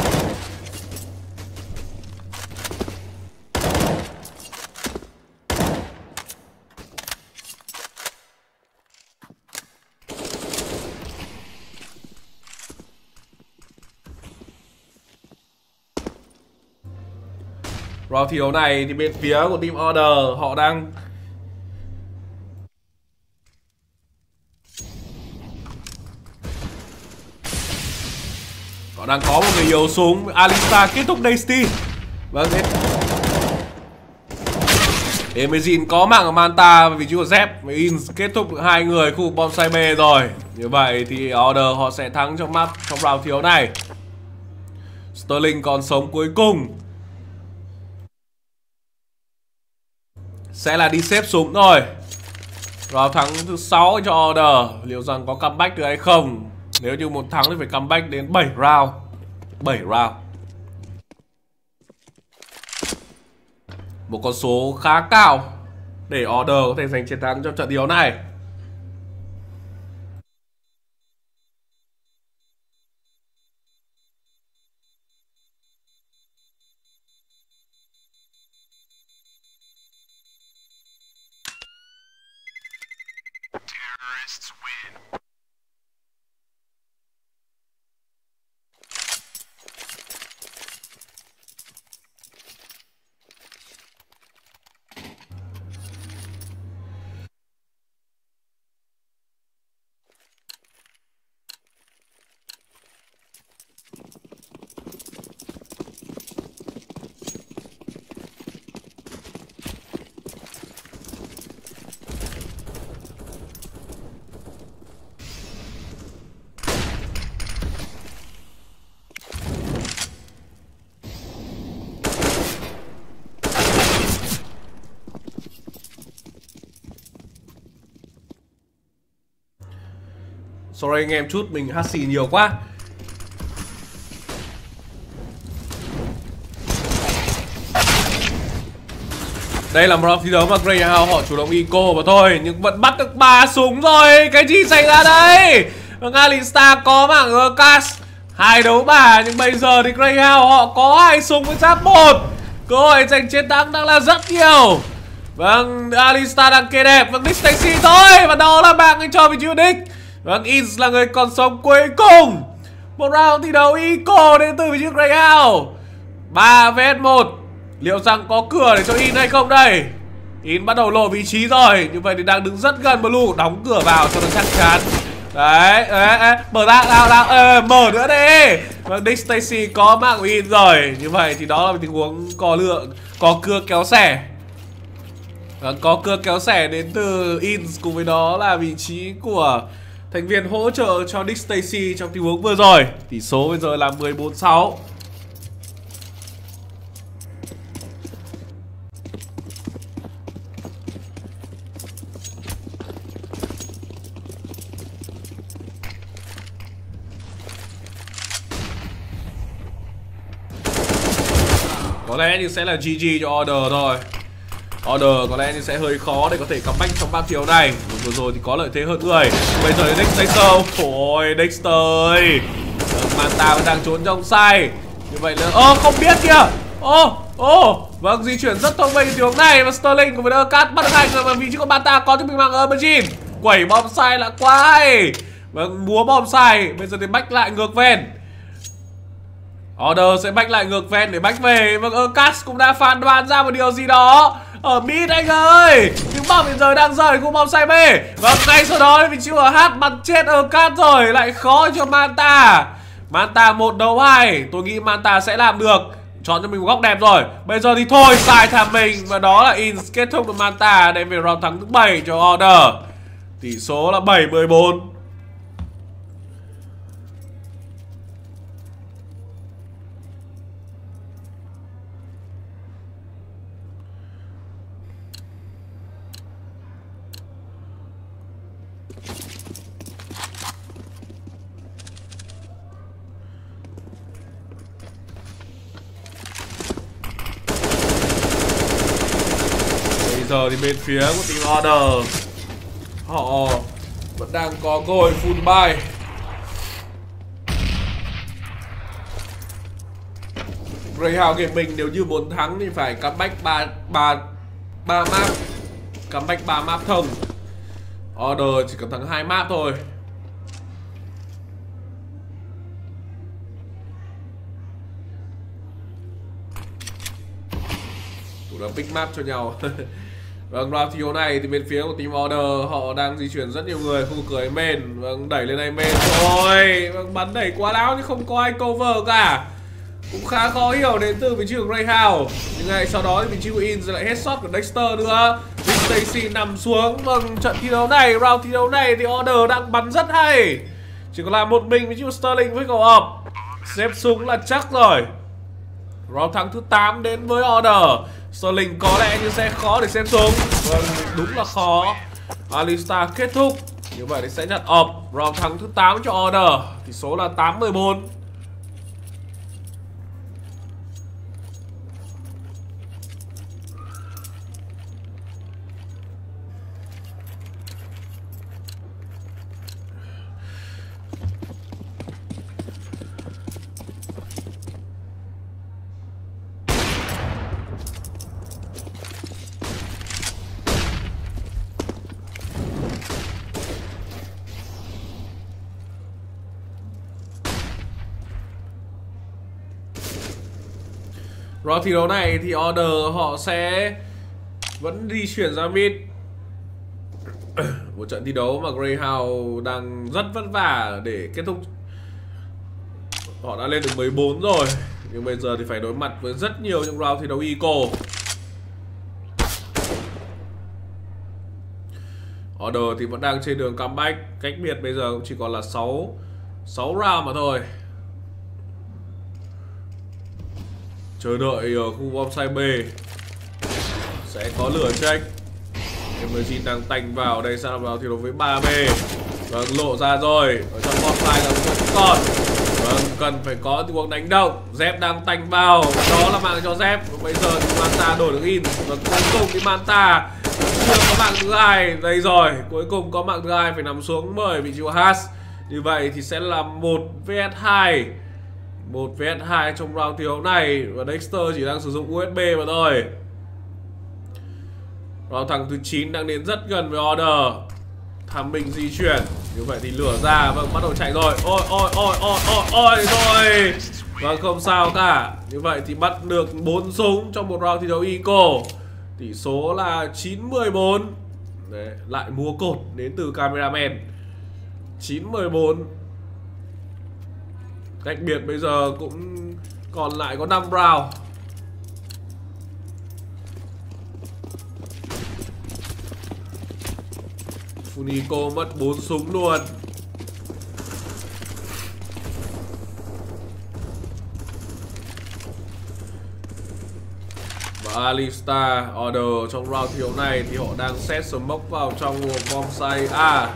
Round thi đấu này thì bên phía của team Order họ đang Họ đang có một người yếu súng. Alistar kết thúc Dynasty. Vâng, thế Emezin có mạng ở Manta và vị trí của Zep và Ins kết thúc hai người khu vực bonsai B rồi. Như vậy thì Order họ sẽ thắng trong map trong round thi đấu này. Sterling còn sống cuối cùng sẽ là đi xếp súng thôi. Round thắng thứ sáu cho Order. Liệu rằng có comeback được hay không? Nếu như muốn thắng thì phải comeback đến bảy round. bảy round. Một con số khá cao để Order có thể giành chiến thắng trong trận đấu này. Sorry anh em chút, mình hát xì nhiều quá. Đây là một round thi đấu mà Greyhound họ chủ động eco mà thôi, nhưng vẫn bắt được ba súng rồi. Cái gì xảy ra đây? Và Alistar có mạng Urcas hai đấu ba, nhưng bây giờ thì Greyhound họ có hai súng với giáp một. Cơ hội giành chiến thắng đang là rất nhiều. Vâng, Alistar đang kê đẹp. Vâng, Nick Stacy thôi. Và đó là mạng anh cho vị trí Nick. Vâng, Ins là người còn sống cuối cùng. Một round thi đấu eco đến từ vị trí Greyhound. Ba vs một. Liệu rằng có cửa để cho In hay không đây? In bắt đầu lộ vị trí rồi. Như vậy thì đang đứng rất gần Blue. Đóng cửa vào cho nó chắc chắn. Đấy, đấy, đấy. Mở ra, nào, nào, ờ, mở nữa đi. Vâng, Nick Stacy có mạng của In rồi. Như vậy thì đó là một tình huống có lượng, có cưa kéo xẻ. Vâng, có cưa kéo xẻ đến từ Ins. Cùng với đó là vị trí của thành viên hỗ trợ cho Nick Stacy trong tình huống vừa rồi. Tỷ số bây giờ là mười bốn sáu. Có lẽ thì sẽ là giê giê cho Order thôi. Order có lẽ thì sẽ hơi khó để có thể comeback trong ba chiều này. Vừa rồi thì có lợi thế hơn người. Bây giờ thì Dexter. Ôi Dexter ơi, Manta vẫn đang trốn trong sai. Như vậy là ô không biết kìa. Ô ô vâng, di chuyển rất thông minh tình huống này. Và Sterling cùng với Urcas bắt được hai người. Và vị trí của Manta có cho mình mạng Emerging. Quẩy bom sai là quá hay. Vâng, múa bom sai. Bây giờ thì back lại ngược ven. Order sẽ back lại ngược ven để back về. Vâng, Urcas cũng đã phán đoán ra một điều gì đó ở mid anh ơi. Nhưng bom hiện giờ đang rời khu bom sai B. Và ngay sau đó vị trí của H bắn chết Urcas rồi. Lại khó cho Manta. Manta một đấu hai. Tôi nghĩ Manta sẽ làm được. Chọn cho mình một góc đẹp rồi. Bây giờ thì thôi, xài thả mình. Và đó là Ins kết thúc được Manta đem về round thắng thứ bảy cho Order. Tỷ số là bảy mười bốn. Giờ thì bên phía của team Order họ vẫn đang có cơ hội full buy. Greyhound Gaming nếu như muốn thắng thì phải comeback ba ba ba map, comeback ba map thông. Order chỉ cần thắng hai map thôi. Tụi nó pick map cho nhau. Vâng, round thi đấu này thì bên phía của team Order họ đang di chuyển rất nhiều người khu vực cửa main. Vâng, đẩy lên đây main rồi. Vâng, bắn đẩy quá láo nhưng không có ai cover cả. Cũng khá khó hiểu đến từ vị trí của Greyhound. Nhưng ngay sau đó thì vị trí của In lại headshot của Dexter nữa. Rick Stacy nằm xuống. Vâng, trận thi đấu này, round thi đấu này thì Order đang bắn rất hay. Chỉ còn là một mình vị trí của Sterling với cầu ập. Xếp súng là chắc rồi. Round thắng thứ tám đến với Order. Sterling có lẽ như sẽ khó để xem súng. Vâng, đúng là khó. Alistar kết thúc. Như vậy thì sẽ nhận ập. Round thắng thứ tám cho Order. Tỷ số là tám mười bốn. Round thi đấu này thì Order họ sẽ vẫn di chuyển ra mid. Một trận thi đấu mà Greyhound đang rất vất vả để kết thúc. Họ đã lên được mười bốn rồi. Nhưng bây giờ thì phải đối mặt với rất nhiều những round thi đấu eco. Order thì vẫn đang trên đường comeback. Cách biệt bây giờ cũng chỉ còn là sáu round mà thôi. Chờ đợi ở khu bombsite B sẽ có lửa check. Emerging đang tành vào. Đây sẽ là vào thi đấu với ba B. Vâng, lộ ra rồi. Ở trong bombsite là vẫn còn. Vâng, cần phải có tình huống đánh động. Zep đang tành vào. Đó là mạng cho Zep. Bây giờ thì Manta đổi được In. Và cuối cùng thì Manta chưa có mạng thứ hai. Đây rồi, cuối cùng có mạng thứ hai phải nằm xuống bởi vị trí của Has. Như vậy thì sẽ là một vs hai. một vs hai trong round thi đấu này. Và Dexter chỉ đang sử dụng u ét bê mà thôi. Round thằng thứ chín đang đến rất gần với Order. Tham Minh di chuyển. Như vậy thì lửa ra. Vâng, bắt đầu chạy rồi. Ôi ôi ôi ôi ôi ôi rồi. Vâng, không sao cả. Như vậy thì bắt được bốn súng trong một round thi đấu eco. Tỷ số là chín mười bốn. Đấy, lại mua cột đến từ cameraman. chín mười bốn. Cách biệt bây giờ cũng còn lại có năm round. Funico mất bốn súng luôn. Và Alistar Order trong round thi đấu này thì họ đang set smoke vào trong bombsite A.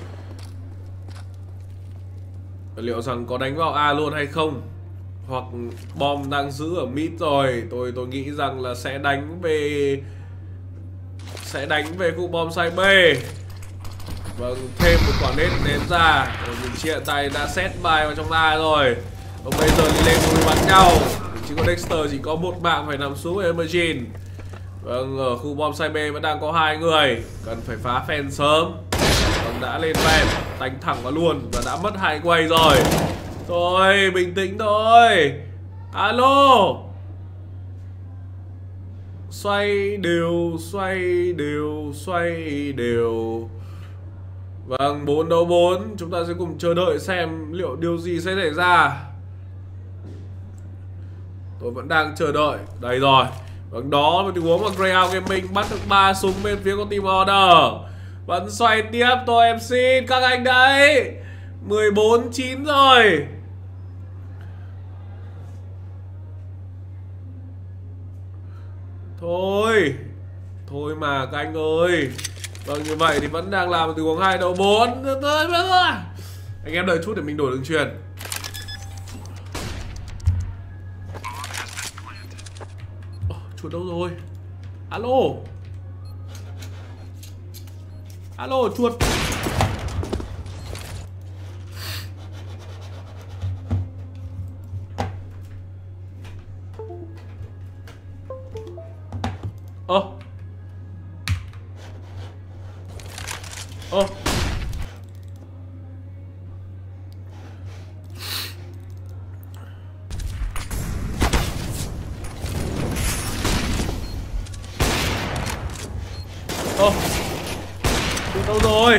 Liệu rằng có đánh vào A luôn hay không? Hoặc bom đang giữ ở mid rồi. Tôi tôi nghĩ rằng là sẽ đánh về Sẽ đánh về khu bombsite B. Vâng, thêm một quả nết ném ra. Mình hiện tại đã set bài vào trong A rồi. Và bây giờ đi lên đối bắn nhau. Chỉ có Dexter chỉ có một mạng phải nằm xuống với Emerging. Vâng, ở khu bombsite B vẫn đang có hai người. Cần phải phá fan sớm. Vâng, đã lên fan, đánh thẳng vào luôn. Và đã mất hai quay rồi. Thôi, bình tĩnh thôi. Alo. Xoay đều, xoay đều, xoay đều. Vâng, bốn đấu bốn. Chúng ta sẽ cùng chờ đợi xem liệu điều gì sẽ xảy ra. Tôi vẫn đang chờ đợi. Đây rồi. Vâng, đó là tình huống mà Greyhound Gaming bắt được ba súng bên phía của team Order. Vẫn xoay tiếp, tôi em xin các anh đấy. mười bốn chín rồi. Thôi. Thôi mà các anh ơi. Vâng, như vậy thì vẫn đang làm tình huống hai đấu bốn. Anh em đợi chút để mình đổi đường truyền. Chuột đâu rồi? Alo. Alo chuột. Ơ. Ơ. Ơ. Chuột đâu rồi?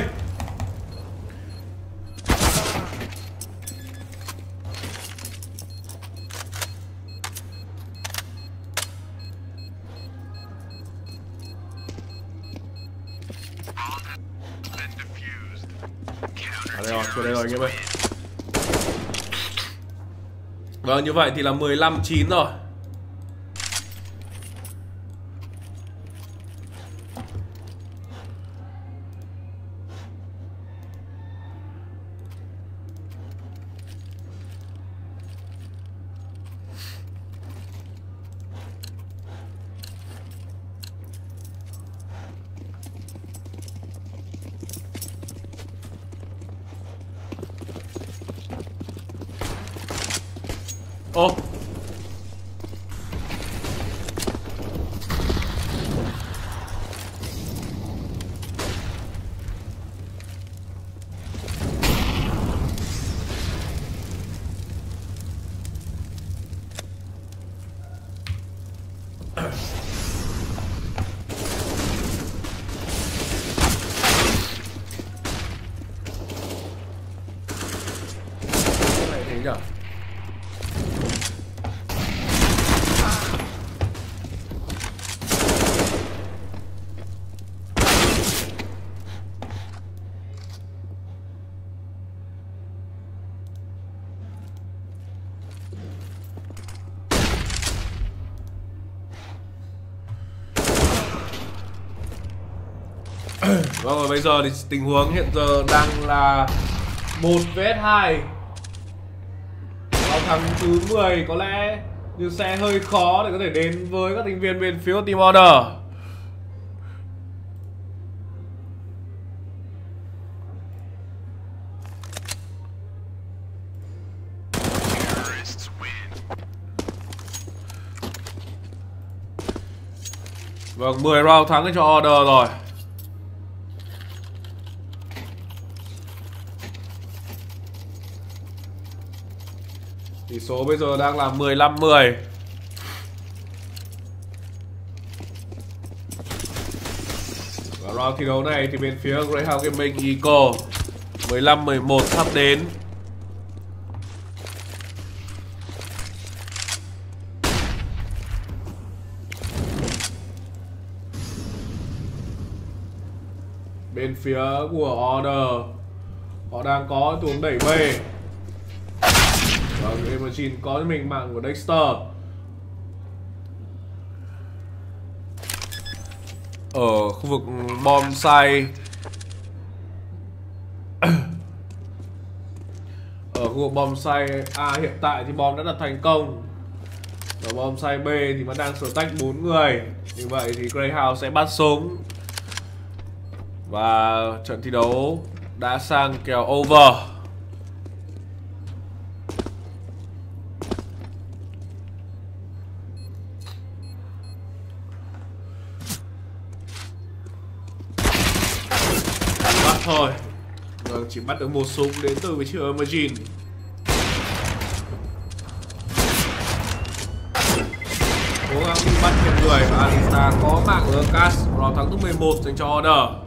À đây rồi, chuột đây rồi anh em ơi. Vâng, như vậy thì là mười lăm chín rồi. Ô. Này thế nhở? Vâng, và bây giờ thì tình huống hiện giờ đang là một vs hai. Vào thắng thứ mười có lẽ như sẽ hơi khó để có thể đến với các thành viên bên phía của Team Order. Vâng, mười round thắng cho Order rồi. Tỷ số bây giờ đang là mười lăm mười. Và round thi đấu này thì bên phía Greyhound Gaming Eagle mười lăm mười một sắp đến. Bên phía của Order họ đang có tuồng đẩy B. Vâng, Imagine có cho mình mạng của Dexter. Ở khu vực bonsai. Ở khu vực bonsai A hiện tại thì bom đã đặt thành công. Ở bonsai B thì vẫn đang sở tách bốn người. Như vậy thì Greyhound sẽ bắt súng. Và trận thi đấu đã sang kèo over. Bắt thôi. Vâng, chỉ bắt được một súng đến từ với chiếc Imagine. Cố gắng đi bắt thêm người và Alista có mạng ở Cast. Round thắng thứ mười một dành cho Order.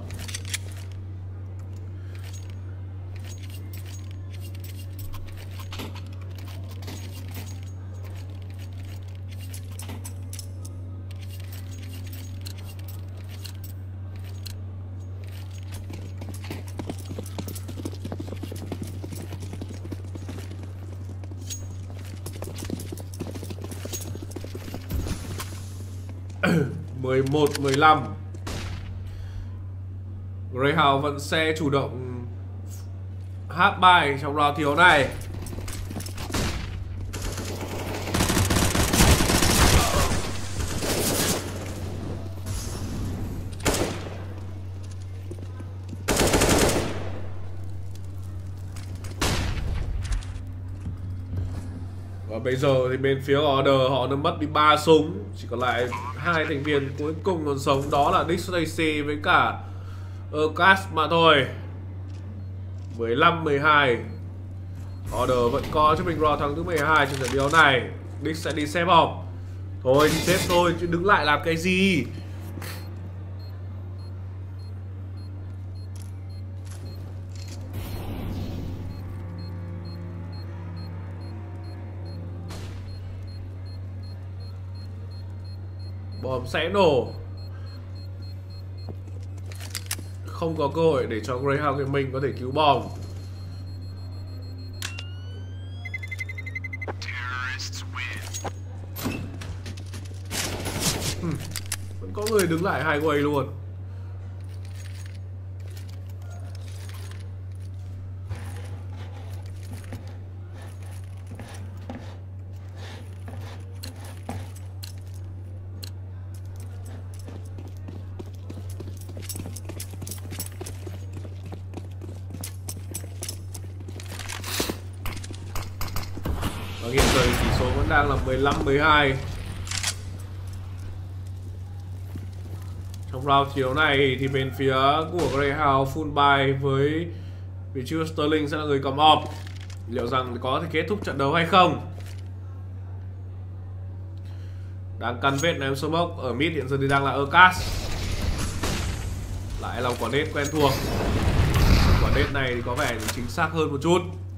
mười một mười lăm. Greyhound vẫn sẽ chủ động hát bài trong round thiếu này. Và bây giờ thì bên phía Order họ đã mất đi ba súng, chỉ còn lại hai thành viên cuối cùng còn sống, đó là Dick Stacy với cả Urcas mà thôi. mười lăm mười hai. Order vẫn có cho mình round thắng thứ mười hai trong trận đấu này. Dick sẽ đi xếp họp. Thôi đi xếp thôi chứ đứng lại làm cái gì. Bom sẽ nổ. Không có cơ hội để cho Greyhound Gaming có thể cứu bom. Hmm. Vẫn có người đứng lại hai quay luôn. Và hiện giờ tỷ số vẫn đang là mười lăm mười hai. Trong round thi đấu này thì bên phía của Greyhound full buy với vị trí Sterling sẽ là người cầm off. Liệu rằng có thể kết thúc trận đấu hay không? Đang căn vết ném smoke ở mid hiện giờ thì đang là Urcas. Lại là quả nết quen thuộc. Quả nết này thì có vẻ chính xác hơn một chút.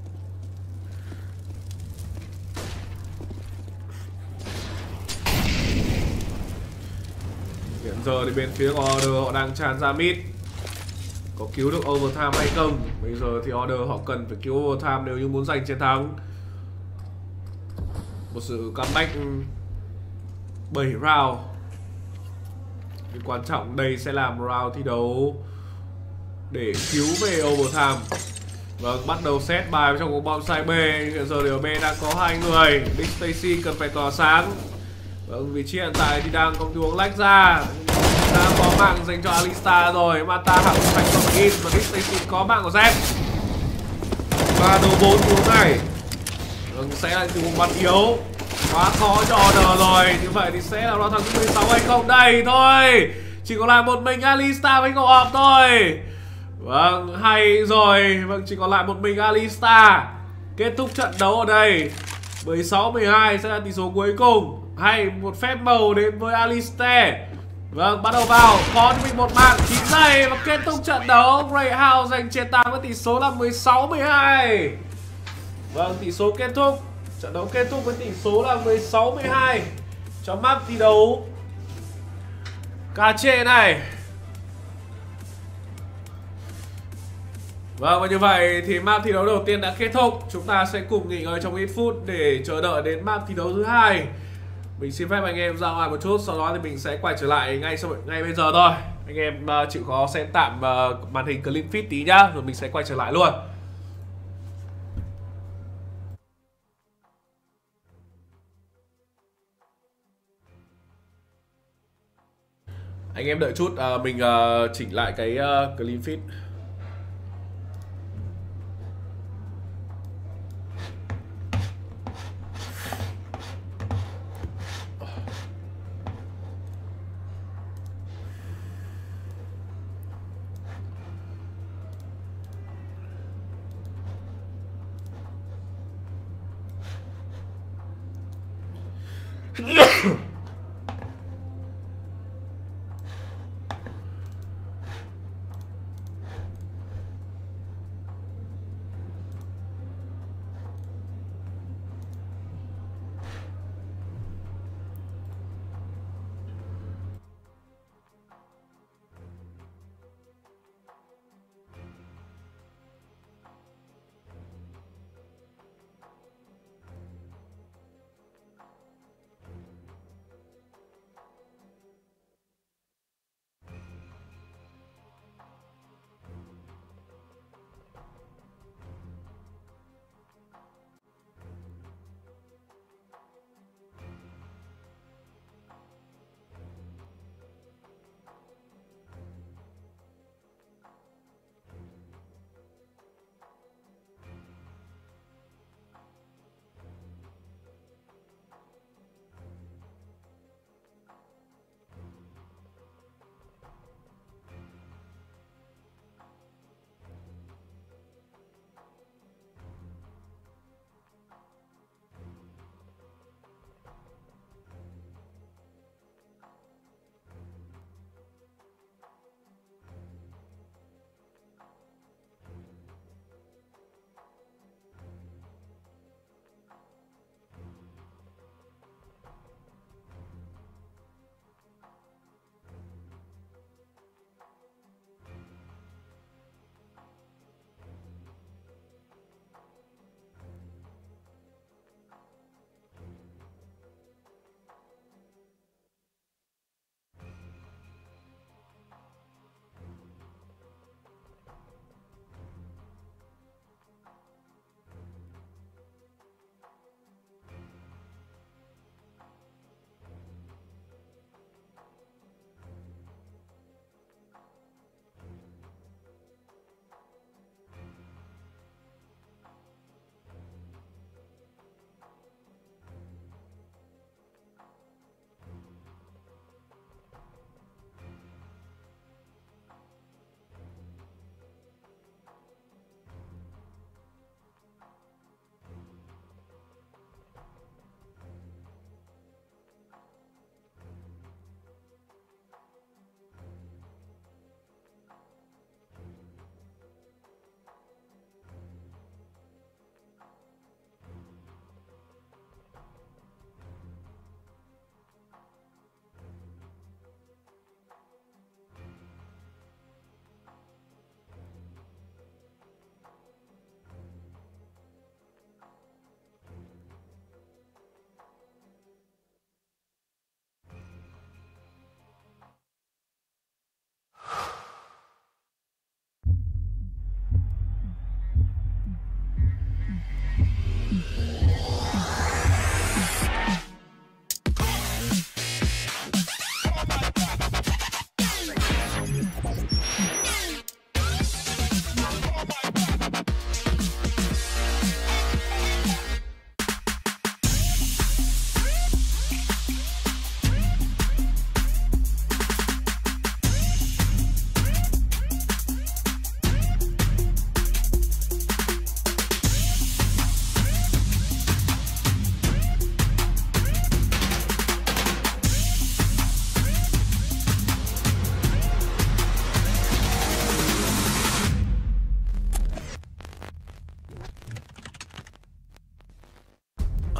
Hiện giờ thì bên phía Order họ đang tràn ra mid. Có cứu được overtime hay không? Bây giờ thì Order họ cần phải cứu overtime nếu như muốn giành chiến thắng. Một sự comeback bảy round. Điều quan trọng đây sẽ là một round thi đấu để cứu về overtime. Vâng, bắt đầu set bài trong cuộc bom side B. Hiện giờ thì ở B đang có hai người. Dick Stacy cần phải tỏa sáng. Vâng, vị trí hiện tại thì đang có tiếng lách ra. Đã có mạng dành cho Alistar rồi. Mata hẳn phải có in và Dick Stacy có mạng của Zep. Và đầu bốn hướng này vâng, sẽ là từ một mặt yếu. Quá khó cho Order rồi. Như vậy thì sẽ là round thắng thứ mười sáu hay không? Đây thôi. Chỉ còn lại một mình Alistar với cậu họp thôi. Vâng, hay rồi. Vâng, chỉ còn lại một mình Alistar. Kết thúc trận đấu ở đây. mười sáu mười hai sẽ là tỷ số cuối cùng. Hay một phép màu đến với Alistar. Vâng, bắt đầu vào. Có cho mình một mạng chín giây và kết thúc trận đấu. Greyhound giành chiến thắng với tỷ số là mười sáu mười hai. Vâng, tỷ số kết thúc. Trận đấu kết thúc với tỷ số là mười sáu mười hai trong map thi đấu ca chê này. Vâng, và như vậy thì map thi đấu đầu tiên đã kết thúc. Chúng ta sẽ cùng nghỉ ngơi trong ít phút để chờ đợi đến map thi đấu thứ hai. Mình xin phép anh em ra ngoài một chút, sau đó thì mình sẽ quay trở lại ngay sau ngay bây giờ thôi. Anh em uh, chịu khó xem tạm uh, màn hình clip feed tí nhá, rồi mình sẽ quay trở lại luôn. Anh em đợi chút, uh, mình uh, chỉnh lại cái uh, clip feed.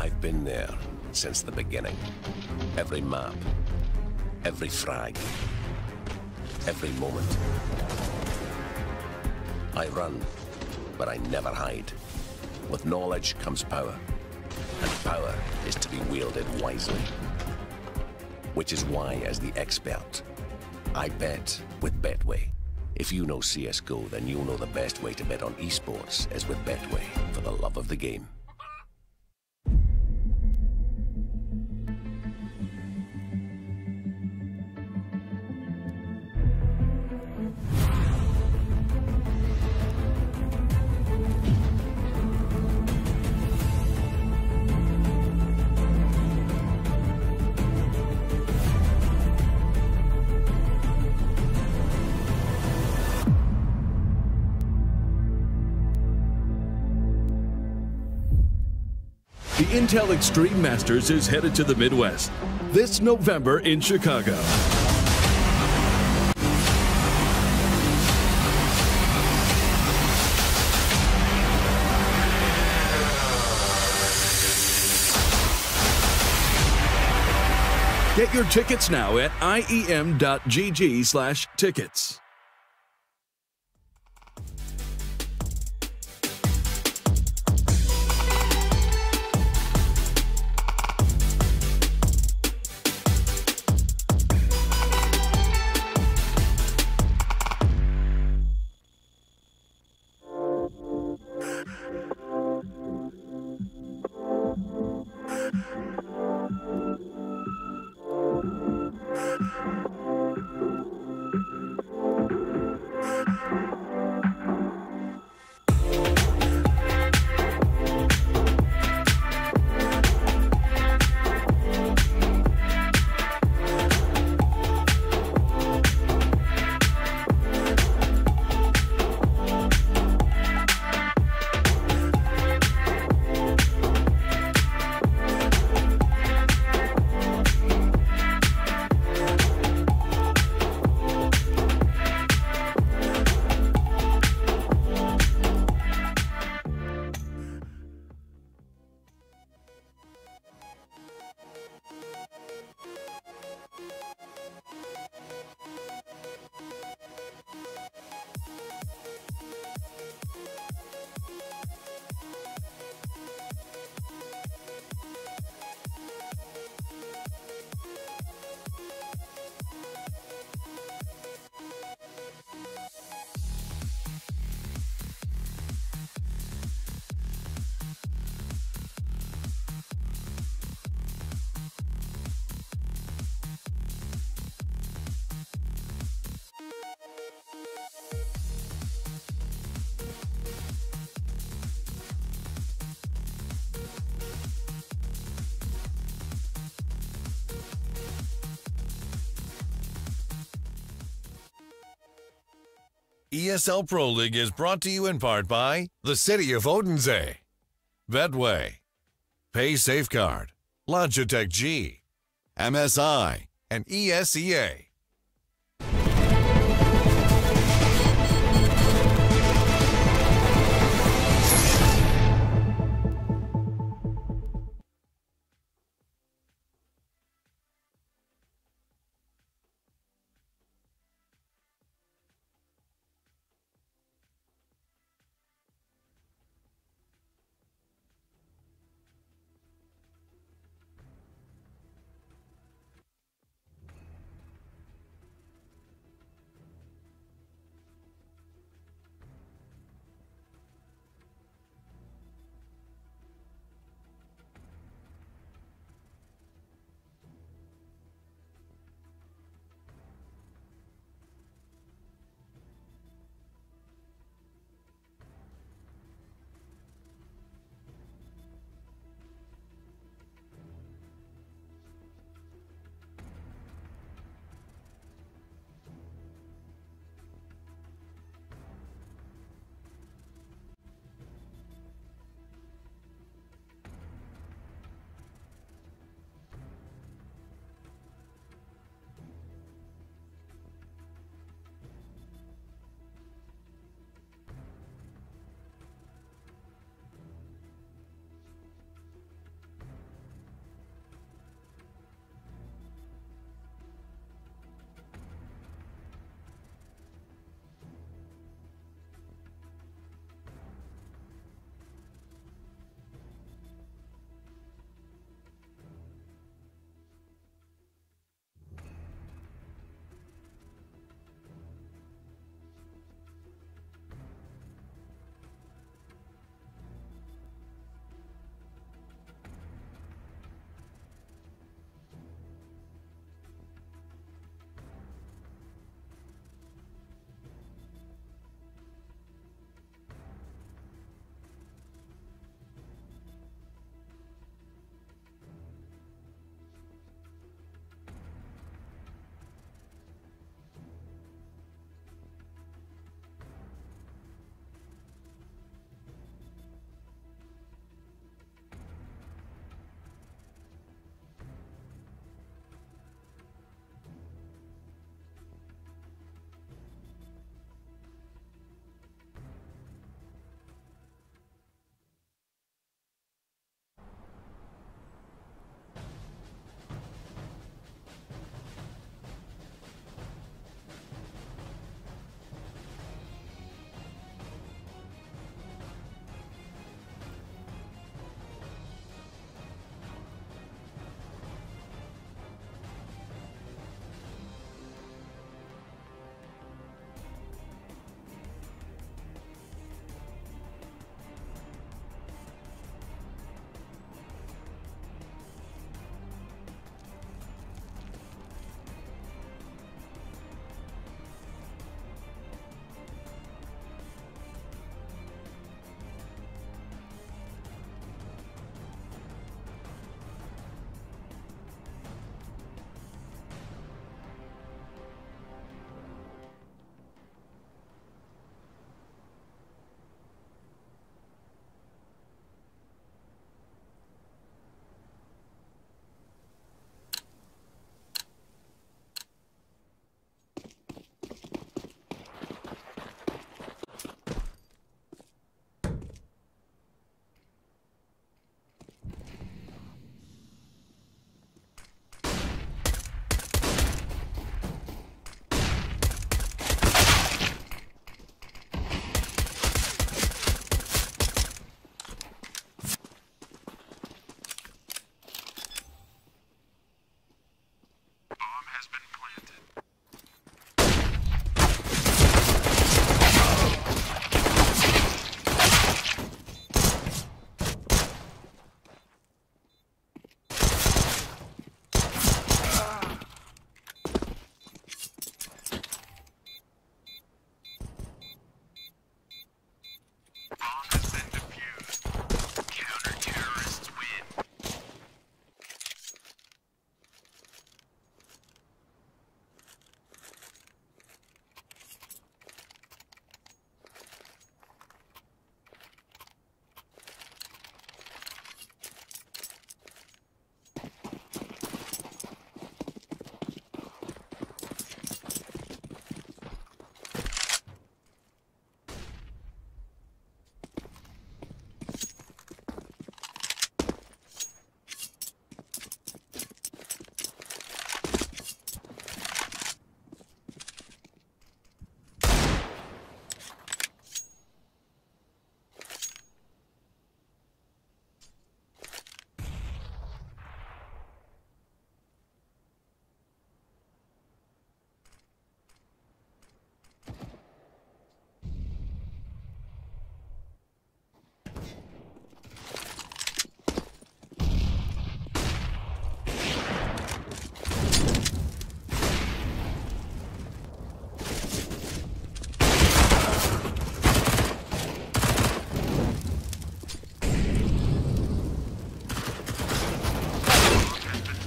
I've been there since the beginning. Every map, every frag, every moment. I run, but I never hide. With knowledge comes power, and power is to be wielded wisely. Which is why, as the expert, I bet with Betway. If you know C S G O, then you'll know the best way to bet on esports is with Betway, for the love of the game. The Intel Extreme Masters is headed to the Midwest this November in Chicago. Get your tickets now at I E M dot G G slash tickets. E S L Pro League is brought to you in part by the City of Odense, Betway, Pay Safeguard, Logitech G, M S I, and E S E A.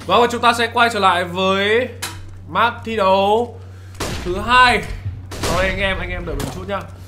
Vâng, và chúng ta sẽ quay trở lại với map thi đấu thứ hai. Rồi anh em, anh em đợi một chút nhá.